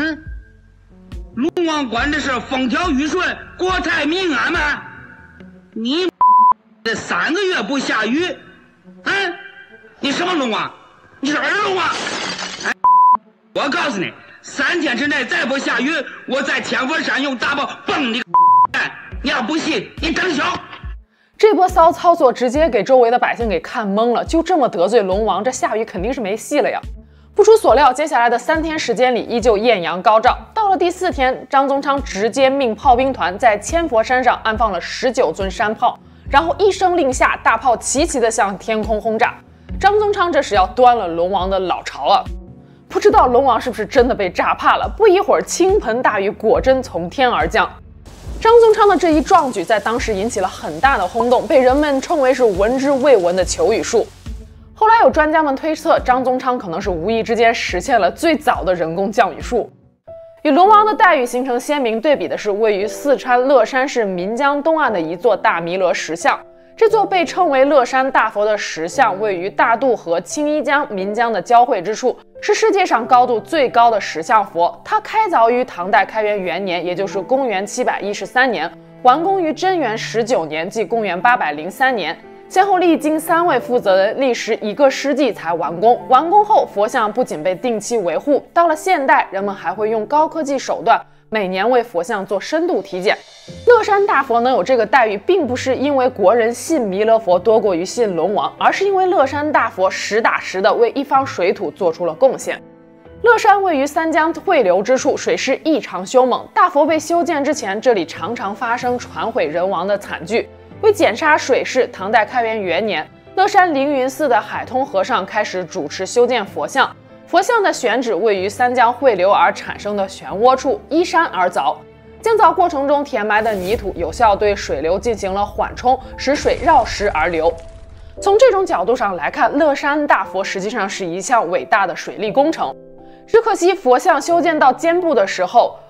龙王管的是风调雨顺、国泰民安吗？你这3个月不下雨，你什么龙王？你是儿龙王？我告诉你，3天之内再不下雨，我在天佛山用大炮崩你！你要不信，你等瞧。 这波骚操作直接给周围的百姓给看懵了，就这么得罪龙王，这下雨肯定是没戏了呀。不出所料，接下来的3天时间里依旧艳阳高照。到了第4天，张宗昌直接命炮兵团在千佛山上安放了19尊山炮，然后一声令下，大炮齐齐地向天空轰炸。张宗昌这时要端了龙王的老巢了。不知道龙王是不是真的被炸怕了，不一会儿倾盆大雨果真从天而降。张宗昌的这一壮举在当时引起了很大的轰动，被人们称为是闻之未闻的求雨术。后来有专家们推测，张宗昌可能是无意之间实现了最早的人工降雨术。与龙王的待遇形成鲜明对比的是，位于四川乐山市岷江东岸的一座大弥勒石像。这座被称为乐山大佛的石像位于大渡河、青衣江、岷江的交汇之处，是世界上高度最高的石像佛。它开凿于唐代开元元年，也就是公元713年，完工于贞元19年，即公元803年。先后历经3位负责人，历时1个世纪才完工。完工后，佛像不仅被定期维护，到了现代，人们还会用高科技手段，每年为佛像做深度体检。乐山大佛能有这个待遇，并不是因为国人信弥勒佛多过于信龙王，而是因为乐山大佛实打实的为一方水土做出了贡献。乐山位于三江汇流之处，水势异常凶猛。大佛被修建之前，这里常常发生船毁人亡的惨剧。为减杀水势，唐代开元元年，乐山凌云寺的海通和尚开始主持修建佛像。佛像的选址位于三江汇流而产生的漩涡处，依山而凿。建造过程中填埋的泥土有效对水流进行了缓冲，使水绕石而流。从这种角度上来看，乐山大佛实际上是一项伟大的水利工程。只可惜佛像修建到肩部的时候，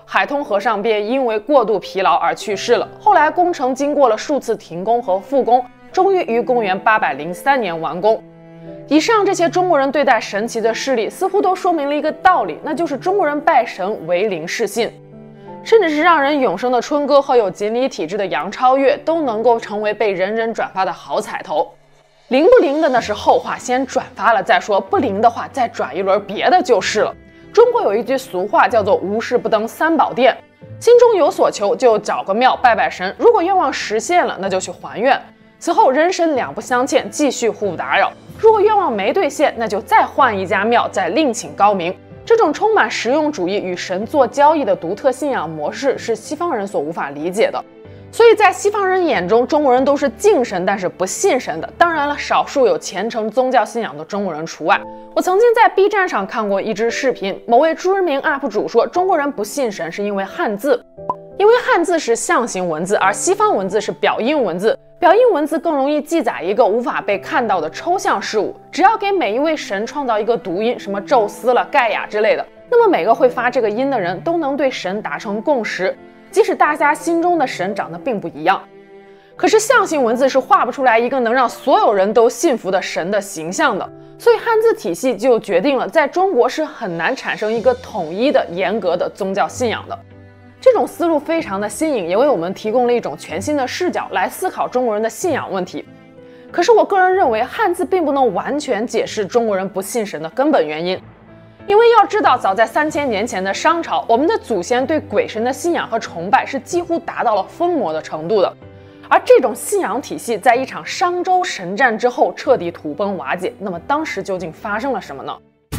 海通和尚便因为过度疲劳而去世了。后来工程经过了数次停工和复工，终于于公元803年完工。以上这些中国人对待神奇的事例，似乎都说明了一个道理，那就是中国人拜神唯灵是信。甚至是让人永生的春哥和有锦鲤体质的杨超越都能够成为被人人转发的好彩头。灵不灵的那是后话，先转发了再说，不灵的话再转一轮别的就是了。中国有一句俗话叫做无事不登三宝殿，心中有所求就找个庙拜拜神，如果愿望实现了，那就去还愿，此后人神两不相欠，继续互不打扰。如果愿望没兑现，那就再换一家庙，再另请高明。这种充满实用主义与神做交易的独特信仰模式是西方人所无法理解的。所以在西方人眼中，中国人都是敬神但是不信神的。当然了，少数有虔诚宗教信仰的中国人除外。我曾经在 B 站上看过一支视频，某位知名 UP 主说中国人不信神是因为汉字，因为汉字是象形文字，而西方文字是表音文字。表音文字更容易记载一个无法被看到的抽象事物，只要给每一位神创造一个读音，什么宙斯了、盖亚之类的，那么每个会发这个音的人都能对神达成共识，即使大家心中的神长得并不一样。可是象形文字是画不出来一个能让所有人都信服的神的形象的，所以汉字体系就决定了在中国是很难产生一个统一的严格的宗教信仰的。这种思路非常的新颖，也为我们提供了一种全新的视角来思考中国人的信仰问题。可是我个人认为，汉字并不能完全解释中国人不信神的根本原因。因为要知道，早在3000年前的商朝，我们的祖先对鬼神的信仰和崇拜是几乎达到了疯魔的程度的。而这种信仰体系在一场商周神战之后彻底土崩瓦解。那么当时究竟发生了什么呢？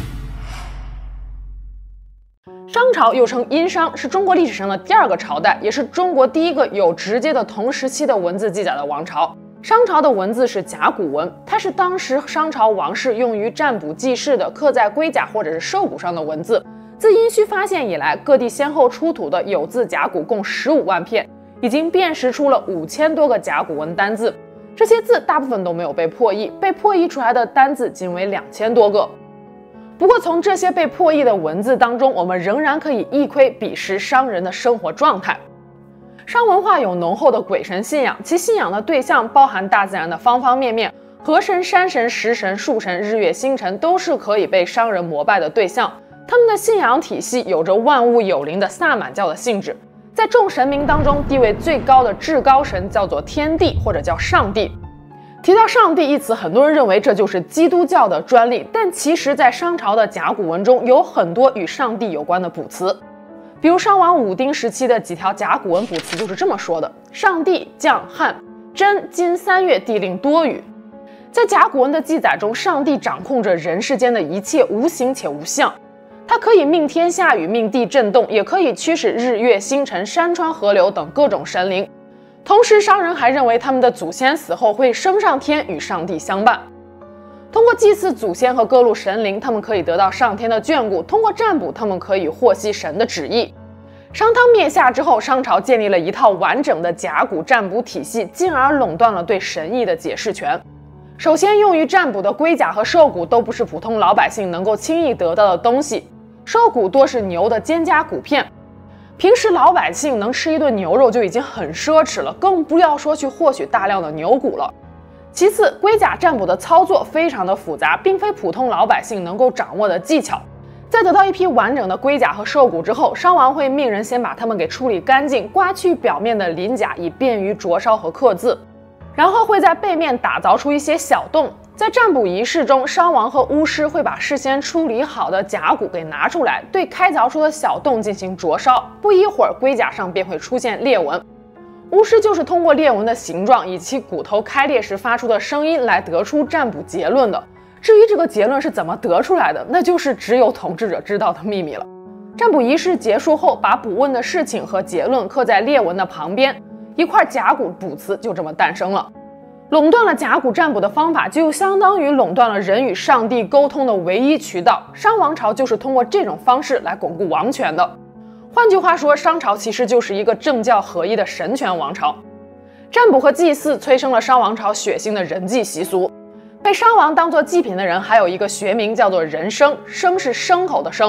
商朝又称殷商，是中国历史上的第2个朝代，也是中国第一个有直接的同时期的文字记载的王朝。商朝的文字是甲骨文，它是当时商朝王室用于占卜记事的刻在龟甲或者是兽骨上的文字。自殷墟发现以来，各地先后出土的有字甲骨共15万片，已经辨识出了5000多个甲骨文单字。这些字大部分都没有被破译，被破译出来的单字仅为2000多个。不过从这些被破译的文字当中，我们仍然可以一窥彼时商人的生活状态。商文化有浓厚的鬼神信仰，其信仰的对象包含大自然的方方面面，河神、山神、石神、树神、日月星辰都是可以被商人膜拜的对象。他们的信仰体系有着万物有灵的萨满教的性质。在众神明当中，地位最高的至高神叫做天帝，或者叫上帝。提到上帝一词，很多人认为这就是基督教的专利，但其实在商朝的甲骨文中有很多与上帝有关的卜辞。比如商王武丁时期的几条甲骨文卜辞就是这么说的：上帝降旱，真今3月地令多雨。在甲骨文的记载中，上帝掌控着人世间的一切无形且无相，他可以命天下雨，命地震动，也可以驱使日月星辰、山川河流等各种神灵。同时，商人还认为他们的祖先死后会升上天，与上帝相伴。通过祭祀祖先和各路神灵，他们可以得到上天的眷顾；通过占卜，他们可以获悉神的旨意。商汤灭夏之后，商朝建立了一套完整的甲骨占卜体系，进而垄断了对神意的解释权。首先，用于占卜的龟甲和兽骨都不是普通老百姓能够轻易得到的东西，兽骨多是牛的肩胛骨片。平时老百姓能吃一顿牛肉就已经很奢侈了，更不要说去获取大量的牛骨了。其次，龟甲占卜的操作非常的复杂，并非普通老百姓能够掌握的技巧。在得到一批完整的龟甲和兽骨之后，商王会命人先把它们给处理干净，刮去表面的鳞甲，以便于灼烧和刻字，然后会在背面打凿出一些小洞。在占卜仪式中，商王和巫师会把事先处理好的甲骨给拿出来，对开凿出的小洞进行灼烧，不一会儿龟甲上便会出现裂纹。巫师就是通过裂纹的形状以及骨头开裂时发出的声音来得出占卜结论的。至于这个结论是怎么得出来的，那就是只有统治者知道的秘密了。占卜仪式结束后，把卜问的事情和结论刻在裂纹的旁边，一块甲骨卜辞就这么诞生了。垄断了甲骨占卜的方法，就相当于垄断了人与上帝沟通的唯一渠道。商王朝就是通过这种方式来巩固王权的。换句话说，商朝其实就是一个政教合一的神权王朝。占卜和祭祀催生了商王朝血腥的人祭习俗。被商王当作祭品的人还有一个学名叫做人牲，牲是牲口的牲。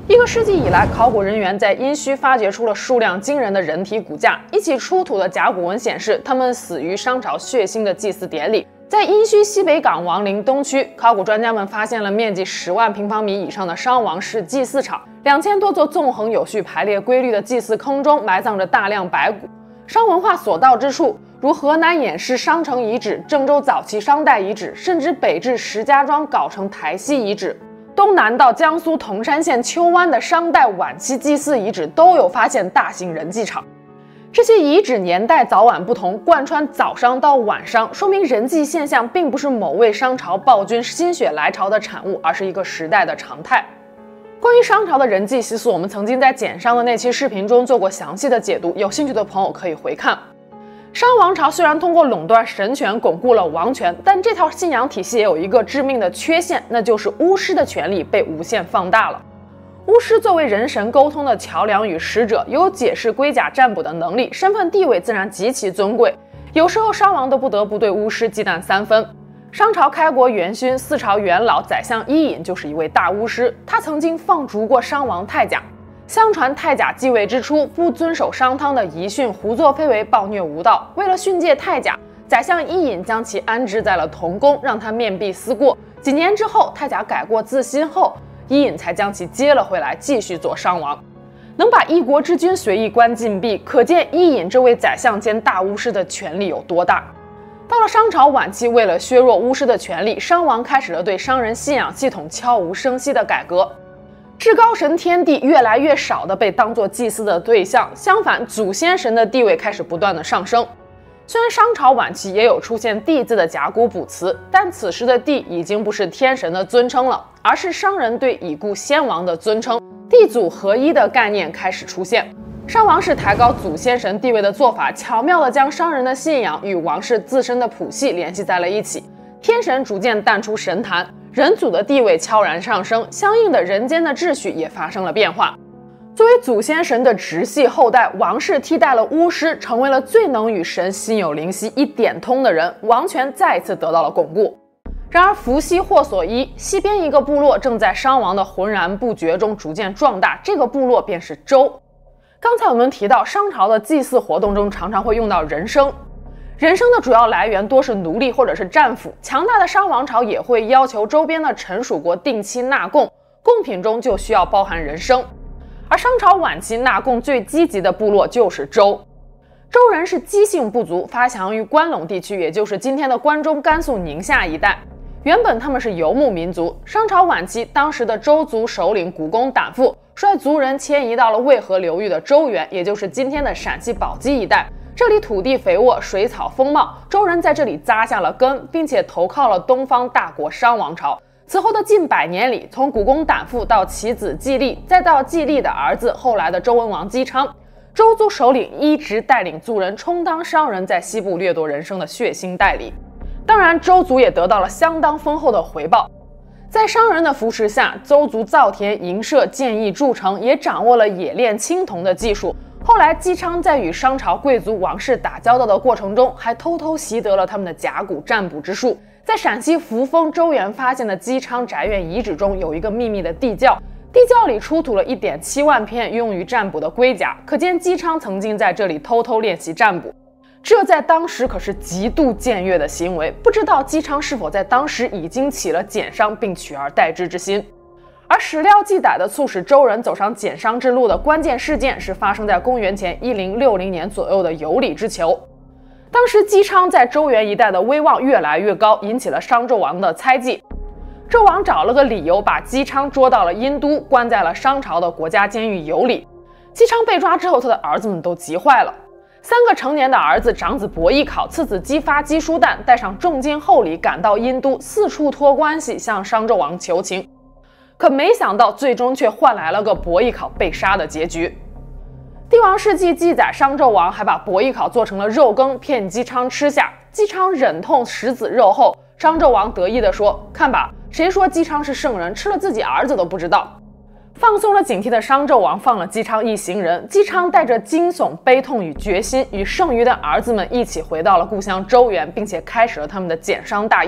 1个世纪以来，考古人员在殷墟发掘出了数量惊人的人体骨架。一起出土的甲骨文显示，他们死于商朝血腥的祭祀典礼。在殷墟西北港王陵东区，考古专家们发现了面积10万平方米以上的商王式祭祀场，2000多座纵横有序、排列规律的祭祀坑中埋葬着大量白骨。商文化所到之处，如河南偃师商城遗址、郑州早期商代遗址，甚至北至石家庄藁城台西遗址，东南到江苏铜山县丘湾的商代晚期祭祀遗址，都有发现大型人祭场。这些遗址年代早晚不同，贯穿早商到晚商，说明人祭现象并不是某位商朝暴君心血来潮的产物，而是一个时代的常态。关于商朝的人祭习俗，我们曾经在简商的那期视频中做过详细的解读，有兴趣的朋友可以回看。商王朝虽然通过垄断神权巩固了王权，但这套信仰体系也有一个致命的缺陷，那就是巫师的权力被无限放大了。巫师作为人神沟通的桥梁与使者，有解释龟甲占卜的能力，身份地位自然极其尊贵。有时候商王都不得不对巫师忌惮3分。商朝开国元勋、4朝元老宰相伊尹就是一位大巫师，他曾经放逐过商王太甲。相传太甲继位之初，不遵守商汤的遗训，胡作非为，暴虐无道。为了训诫太甲，宰相伊尹将其安置在了童宫，让他面壁思过。几年之后，太甲改过自新后，伊尹才将其接了回来，继续做商王。能把一国之君随意关禁闭，可见伊尹这位宰相兼大巫师的权力有多大。到了商朝晚期，为了削弱巫师的权力，商王开始了对商人信仰系统悄无声息的改革。至高神天帝越来越少地被当作祭祀的对象，相反，祖先神的地位开始不断的上升。虽然商朝晚期也有出现帝字的甲骨卜辞，但此时的帝已经不是天神的尊称了，而是商人对已故先王的尊称，帝祖合一的概念开始出现。商王室抬高祖先神地位的做法，巧妙地将商人的信仰与王室自身的谱系联系在了一起，天神逐渐淡出神坛，人祖的地位悄然上升，相应的人间的秩序也发生了变化。作为祖先神的直系后代，王室替代了巫师，成为了最能与神心有灵犀一点通的人，王权再一次得到了巩固。然而伏羲或所依，西边一个部落正在商王的浑然不觉中逐渐壮大，这个部落便是周。刚才我们提到，商朝的祭祀活动中常常会用到人牲，人牲的主要来源多是奴隶或者是战俘。强大的商王朝也会要求周边的臣属国定期纳贡，贡品中就需要包含人牲。而商朝晚期纳贡最积极的部落就是周。周人是姬姓部族，发祥于关陇地区，也就是今天的关中、甘肃、宁夏一带。原本他们是游牧民族，商朝晚期，当时的周族首领古公胆父率族人迁移到了渭河流域的周原，也就是今天的陕西宝鸡一带。这里土地肥沃，水草丰茂，周人在这里扎下了根，并且投靠了东方大国商王朝。此后的近100年里，从古公胆父到其子季历，再到季历的儿子后来的周文王姬昌，周族首领一直带领族人充当商人在西部掠夺人生的血腥代理。当然，周族也得到了相当丰厚的回报。在商人的扶持下，周族造田、营舍、建邑、筑城，也掌握了冶炼青铜的技术。后来，姬昌在与商朝贵族王室打交道的过程中，还偷偷习得了他们的甲骨占卜之术。在陕西扶风周原发现的姬昌宅院遗址中，有一个秘密的地窖，地窖里出土了1.7万片用于占卜的龟甲，可见姬昌曾经在这里偷偷练习占卜。这在当时可是极度僭越的行为，不知道姬昌是否在当时已经起了减商并取而代之之心。而史料记载的促使周人走上减商之路的关键事件是发生在公元前1060年左右的有礼之囚。当时姬昌在周原一带的威望越来越高，引起了商纣王的猜忌。纣王找了个理由，把姬昌捉到了殷都，关在了商朝的国家监狱有礼。姬昌被抓之后，他的儿子们都急坏了。3个成年的儿子，长子伯邑考，次子姬发、姬叔旦带上重金厚礼赶到殷都，四处托关系向商纣王求情。可没想到，最终却换来了个伯邑考被杀的结局。帝王世纪记载，商纣王还把伯邑考做成了肉羹，骗姬昌吃下。姬昌忍痛食子肉后，商纣王得意地说：“看吧，谁说姬昌是圣人，吃了自己儿子都不知道。”放松了警惕的商纣王放了姬昌一行人，姬昌带着惊悚、悲痛与决心，与剩余的儿子们一起回到了故乡周原，并且开始了他们的减商大业。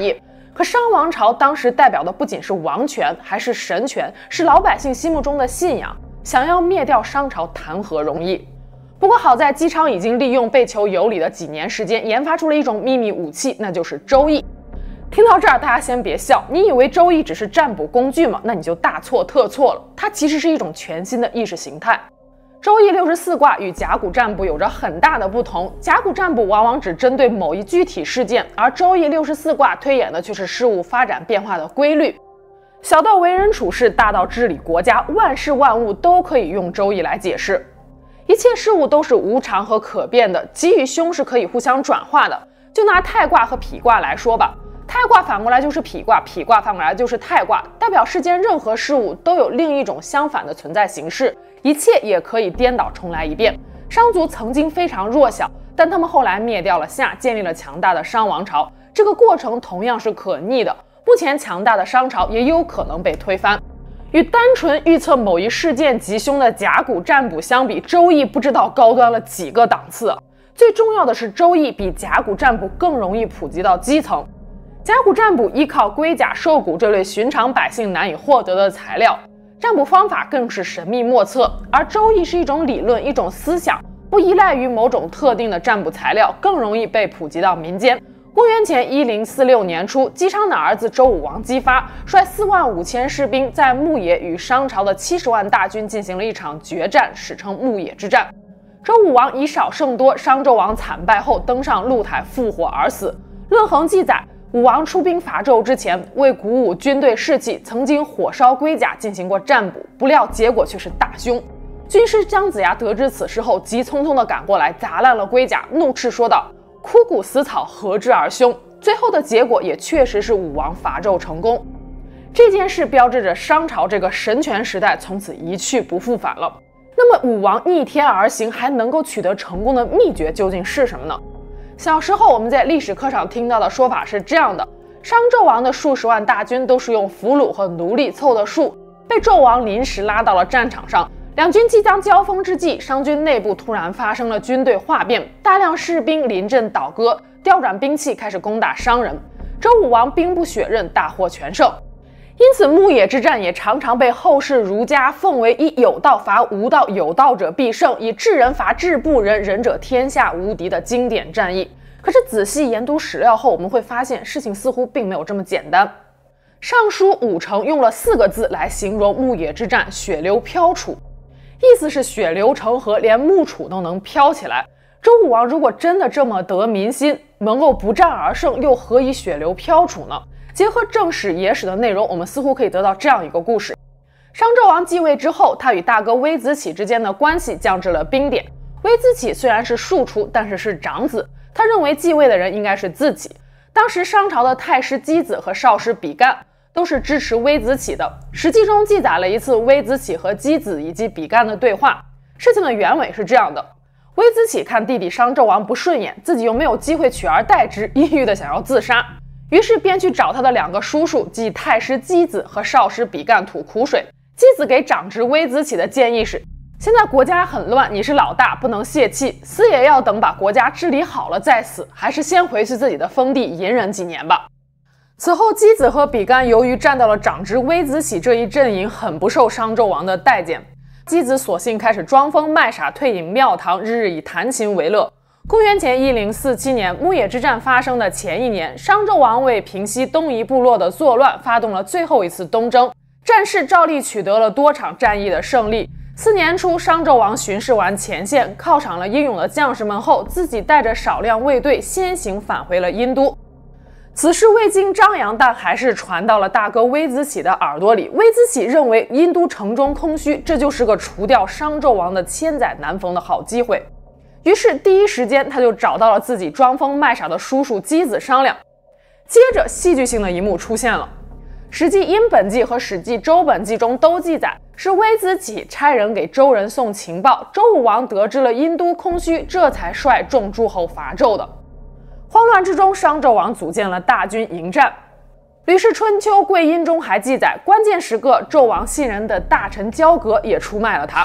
可商王朝当时代表的不仅是王权，还是神权，是老百姓心目中的信仰。想要灭掉商朝，谈何容易？不过好在姬昌已经利用被求有理的几年时间，研发出了一种秘密武器，那就是周易。听到这儿，大家先别笑，你以为周易只是占卜工具吗？那你就大错特错了，它其实是一种全新的意识形态。周易64卦与甲骨占卜有着很大的不同，甲骨占卜往往只针对某一具体事件，而周易64卦推演的却是事物发展变化的规律。小到为人处事，大到治理国家，万事万物都可以用周易来解释。一切事物都是无常和可变的，吉与凶是可以互相转化的。就拿太卦和否卦来说吧，太卦反过来就是否卦，否卦反过来就是太卦，代表世间任何事物都有另一种相反的存在形式，一切也可以颠倒重来一遍。商族曾经非常弱小，但他们后来灭掉了夏，建立了强大的商王朝，这个过程同样是可逆的。目前强大的商朝也有可能被推翻。与单纯预测某一事件吉凶的甲骨占卜相比，周易不知道高端了几个档次。最重要的是，周易比甲骨占卜更容易普及到基层。甲骨占卜依靠龟甲、兽骨这类寻常百姓难以获得的材料，占卜方法更是神秘莫测。而周易是一种理论，一种思想，不依赖于某种特定的占卜材料，更容易被普及到民间。公元前1046年初，姬昌的儿子周武王姬发率45000士兵在牧野与商朝的70万大军进行了一场决战，史称牧野之战。周武王以少胜多，商纣王惨败后登上露台复活而死。论衡记载，武王出兵伐纣之前，为鼓舞军队士气，曾经火烧龟甲进行过占卜，不料结果却是大凶。军师姜子牙得知此事后，急匆匆地赶过来，砸烂了龟甲，怒斥说道：“枯骨死草，何之而凶？”最后的结果也确实是武王伐纣成功。这件事标志着商朝这个神权时代从此一去不复返了。那么武王逆天而行还能够取得成功的秘诀究竟是什么呢？小时候我们在历史课上听到的说法是这样的：商纣王的数十万大军都是用俘虏和奴隶凑的数，被纣王临时拉到了战场上。两军即将交锋之际，商军内部突然发生了军队哗变，大量士兵临阵倒戈，调转兵器开始攻打商人。周武王兵不血刃，大获全胜。因此牧野之战也常常被后世儒家奉为以有道伐无道，有道者必胜，以智人伐智不仁，仁者天下无敌的经典战役。可是仔细研读史料后，我们会发现事情似乎并没有这么简单。尚书武成用了4个字来形容牧野之战：血流飘杵。意思是血流成河，连木杵都能飘起来。周武王如果真的这么得民心，能够不战而胜，又何以血流飘杵呢？结合正史野史的内容，我们似乎可以得到这样一个故事：商纣王继位之后，他与大哥微子启之间的关系降至了冰点。微子启虽然是庶出，但是是长子，他认为继位的人应该是自己。当时商朝的太师箕子和少师比干都是支持微子启的。史记中记载了一次微子启和箕子以及比干的对话。事情的原委是这样的：微子启看弟弟商纣王不顺眼，自己又没有机会取而代之，抑郁的想要自杀，于是便去找他的2个叔叔，即太师箕子和少师比干吐苦水。箕子给长侄微子启的建议是：现在国家很乱，你是老大，不能泄气，死也要等把国家治理好了再死，还是先回去自己的封地隐忍几年吧。此后箕子和比干由于站到了长侄微子启这一阵营，很不受商纣王的待见。箕子索性开始装疯卖傻，退隐庙堂，日日以弹琴为乐。公元前1047年，牧野之战发生的前一年，商纣王为平息东夷部落的作乱，发动了最后一次东征。战事照例取得了多场战役的胜利。4年初，商纣王巡视完前线，犒赏了英勇的将士们后，自己带着少量卫队先行返回了殷都。此事未经张扬，但还是传到了大哥微子启的耳朵里。微子启认为殷都城中空虚，这就是个除掉商纣王的千载难逢的好机会。于是第一时间他就找到了自己装疯卖傻的叔叔箕子商量。接着戏剧性的一幕出现了。史记殷本纪和史记周本纪中都记载，是微子启差人给周人送情报，周武王得知了殷都空虚，这才率众诸侯伐纣的。慌乱之中，商纣王组建了大军迎战。吕氏春秋贵殷中还记载，关键时刻纣王信任的大臣交鬲也出卖了他。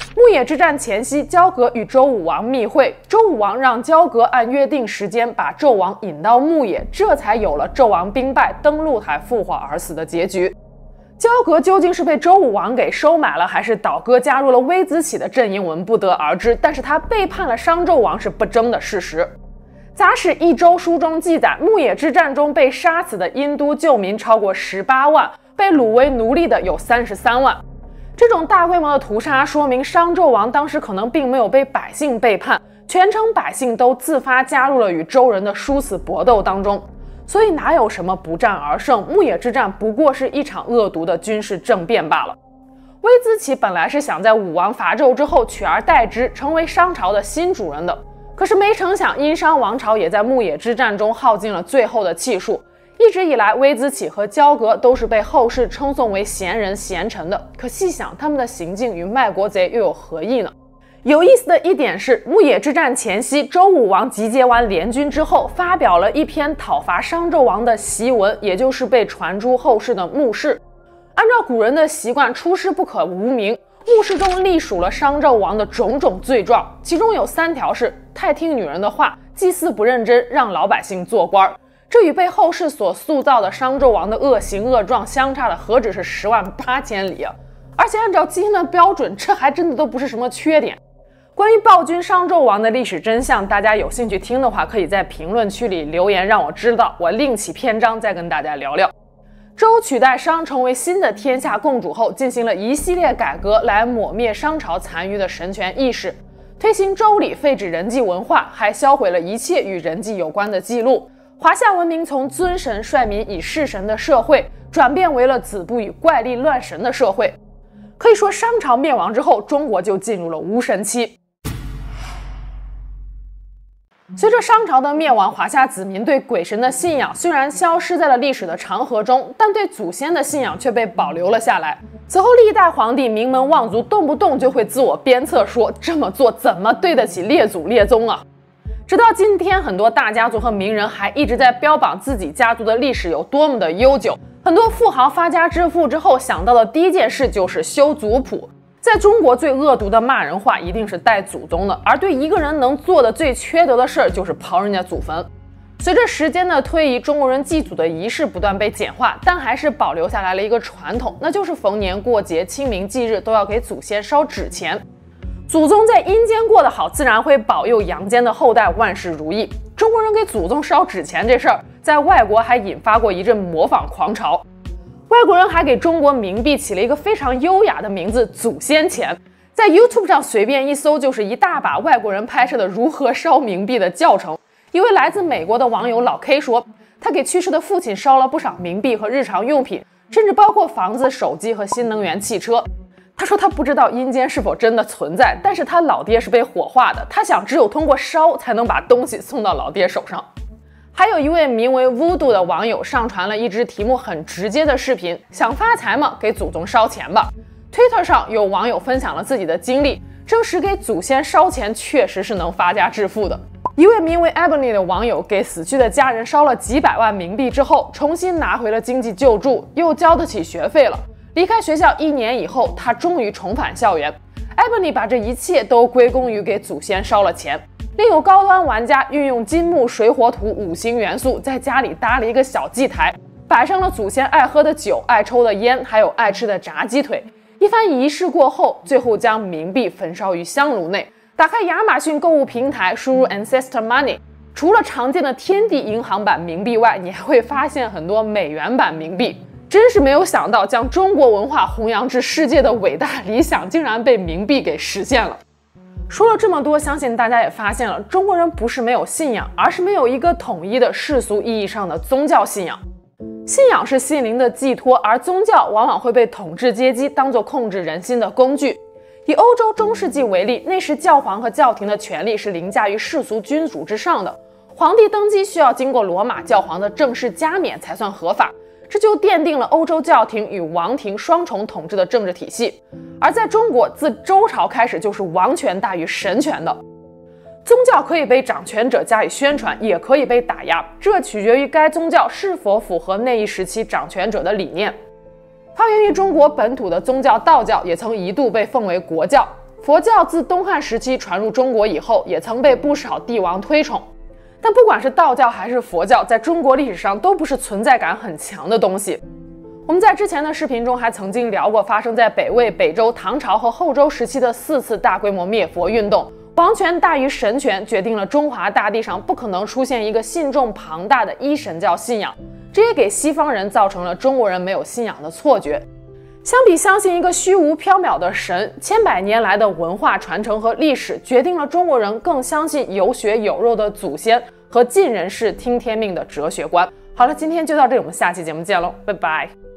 牧野之战前夕，交阁与周武王密会，周武王让交阁按约定时间把纣王引到牧野，这才有了纣王兵败登陆台复活而死的结局。交阁究竟是被周武王给收买了，还是倒戈加入了微子启的阵营，我们不得而知。但是他背叛了商纣王是不争的事实。杂史《益州书》中记载，牧野之战中被杀死的殷都旧民超过18万，被掳为奴隶的有33万。这种大规模的屠杀说明商纣王当时可能并没有被百姓背叛，全城百姓都自发加入了与周人的殊死搏斗当中。所以哪有什么不战而胜，牧野之战不过是一场恶毒的军事政变罢了。微子启本来是想在武王伐纣之后取而代之，成为商朝的新主人的，可是没成想殷商王朝也在牧野之战中耗尽了最后的气数。一直以来，微子启和交阁都是被后世称颂为贤人贤臣的，可细想他们的行径与卖国贼又有何异呢？有意思的一点是，牧野之战前夕，周武王集结完联军之后，发表了一篇讨伐商纣王的檄文，也就是被传诸后世的墓志。按照古人的习惯，出师不可无名，墓志中隶属了商纣王的种种罪状，其中有3条是太听女人的话，祭祀不认真，让老百姓做官。这与被后世所塑造的商纣王的恶行恶状相差的何止是10万8千里啊！而且按照今天的标准，这还真的都不是什么缺点。关于暴君商纣王的历史真相，大家有兴趣听的话，可以在评论区里留言让我知道，我另起篇章再跟大家聊聊。周取代商成为新的天下共主后，进行了一系列改革来抹灭商朝残余的神权意识，推行周礼，废止人祭文化，还销毁了一切与人祭有关的记录。华夏文明从尊神率民以事神的社会，转变为了子不语怪力乱神的社会。可以说，商朝灭亡之后，中国就进入了无神期。随着商朝的灭亡，华夏子民对鬼神的信仰虽然消失在了历史的长河中，但对祖先的信仰却被保留了下来。此后历代皇帝名门望族动不动就会自我鞭策说，这么做怎么对得起列祖列宗啊？直到今天，很多大家族和名人还一直在标榜自己家族的历史有多么的悠久。很多富豪发家致富之后想到的第一件事就是修族谱。在中国，最恶毒的骂人话一定是带祖宗的，而对一个人能做的最缺德的事儿就是刨人家祖坟。随着时间的推移，中国人祭祖的仪式不断被简化，但还是保留下来了一个传统，那就是逢年过节、清明祭日都要给祖先烧纸钱。祖宗在阴间过得好，自然会保佑阳间的后代万事如意。中国人给祖宗烧纸钱这事儿，在外国还引发过一阵模仿狂潮。外国人还给中国冥币起了一个非常优雅的名字“祖先钱”，在 YouTube 上随便一搜，就是一大把外国人拍摄的如何烧冥币的教程。一位来自美国的网友老 K 说，他给去世的父亲烧了不少冥币和日常用品，甚至包括房子、手机和新能源汽车。他说他不知道阴间是否真的存在，但是他老爹是被火化的，他想只有通过烧才能把东西送到老爹手上。还有一位名为 Voodoo 的网友上传了一支题目很直接的视频，想发财吗？给祖宗烧钱吧。Twitter 上有网友分享了自己的经历，证实给祖先烧钱确实是能发家致富的。一位名为 Ebony 的网友给死去的家人烧了几百万冥币之后，重新拿回了经济救助，又交得起学费了。离开学校1年以后，他终于重返校园。Ebony 把这一切都归功于给祖先烧了钱。另有高端玩家运用金木水火土5行元素，在家里搭了一个小祭台，摆上了祖先爱喝的酒、爱抽的烟，还有爱吃的炸鸡腿。一番仪式过后，最后将冥币焚烧于香炉内。打开亚马逊购物平台，输入 Ancestor Money， 除了常见的天地银行版冥币外，你还会发现很多美元版冥币。真是没有想到，将中国文化弘扬至世界的伟大理想，竟然被冥币给实现了。说了这么多，相信大家也发现了，中国人不是没有信仰，而是没有一个统一的世俗意义上的宗教信仰。信仰是心灵的寄托，而宗教往往会被统治阶级当作控制人心的工具。以欧洲中世纪为例，那时教皇和教廷的权力是凌驾于世俗君主之上的，皇帝登基需要经过罗马教皇的正式加冕才算合法。这就奠定了欧洲教廷与王庭双重统治的政治体系。而在中国，自周朝开始就是王权大于神权的。宗教可以被掌权者加以宣传，也可以被打压，这取决于该宗教是否符合那一时期掌权者的理念。发源于中国本土的宗教道教也曾一度被奉为国教。 佛教自东汉时期传入中国以后，也曾被不少帝王推崇。但不管是道教还是佛教，在中国历史上都不是存在感很强的东西。我们在之前的视频中还曾经聊过发生在北魏、北周、唐朝和后周时期的4次大规模灭佛运动，王权大于神权，决定了中华大地上不可能出现一个信众庞大的一神教信仰，这也给西方人造成了中国人没有信仰的错觉。相比相信一个虚无缥缈的神，千百年来的文化传承和历史决定了中国人更相信有血有肉的祖先和尽人事听天命的哲学观。好了，今天就到这里，我们下期节目见喽，拜拜。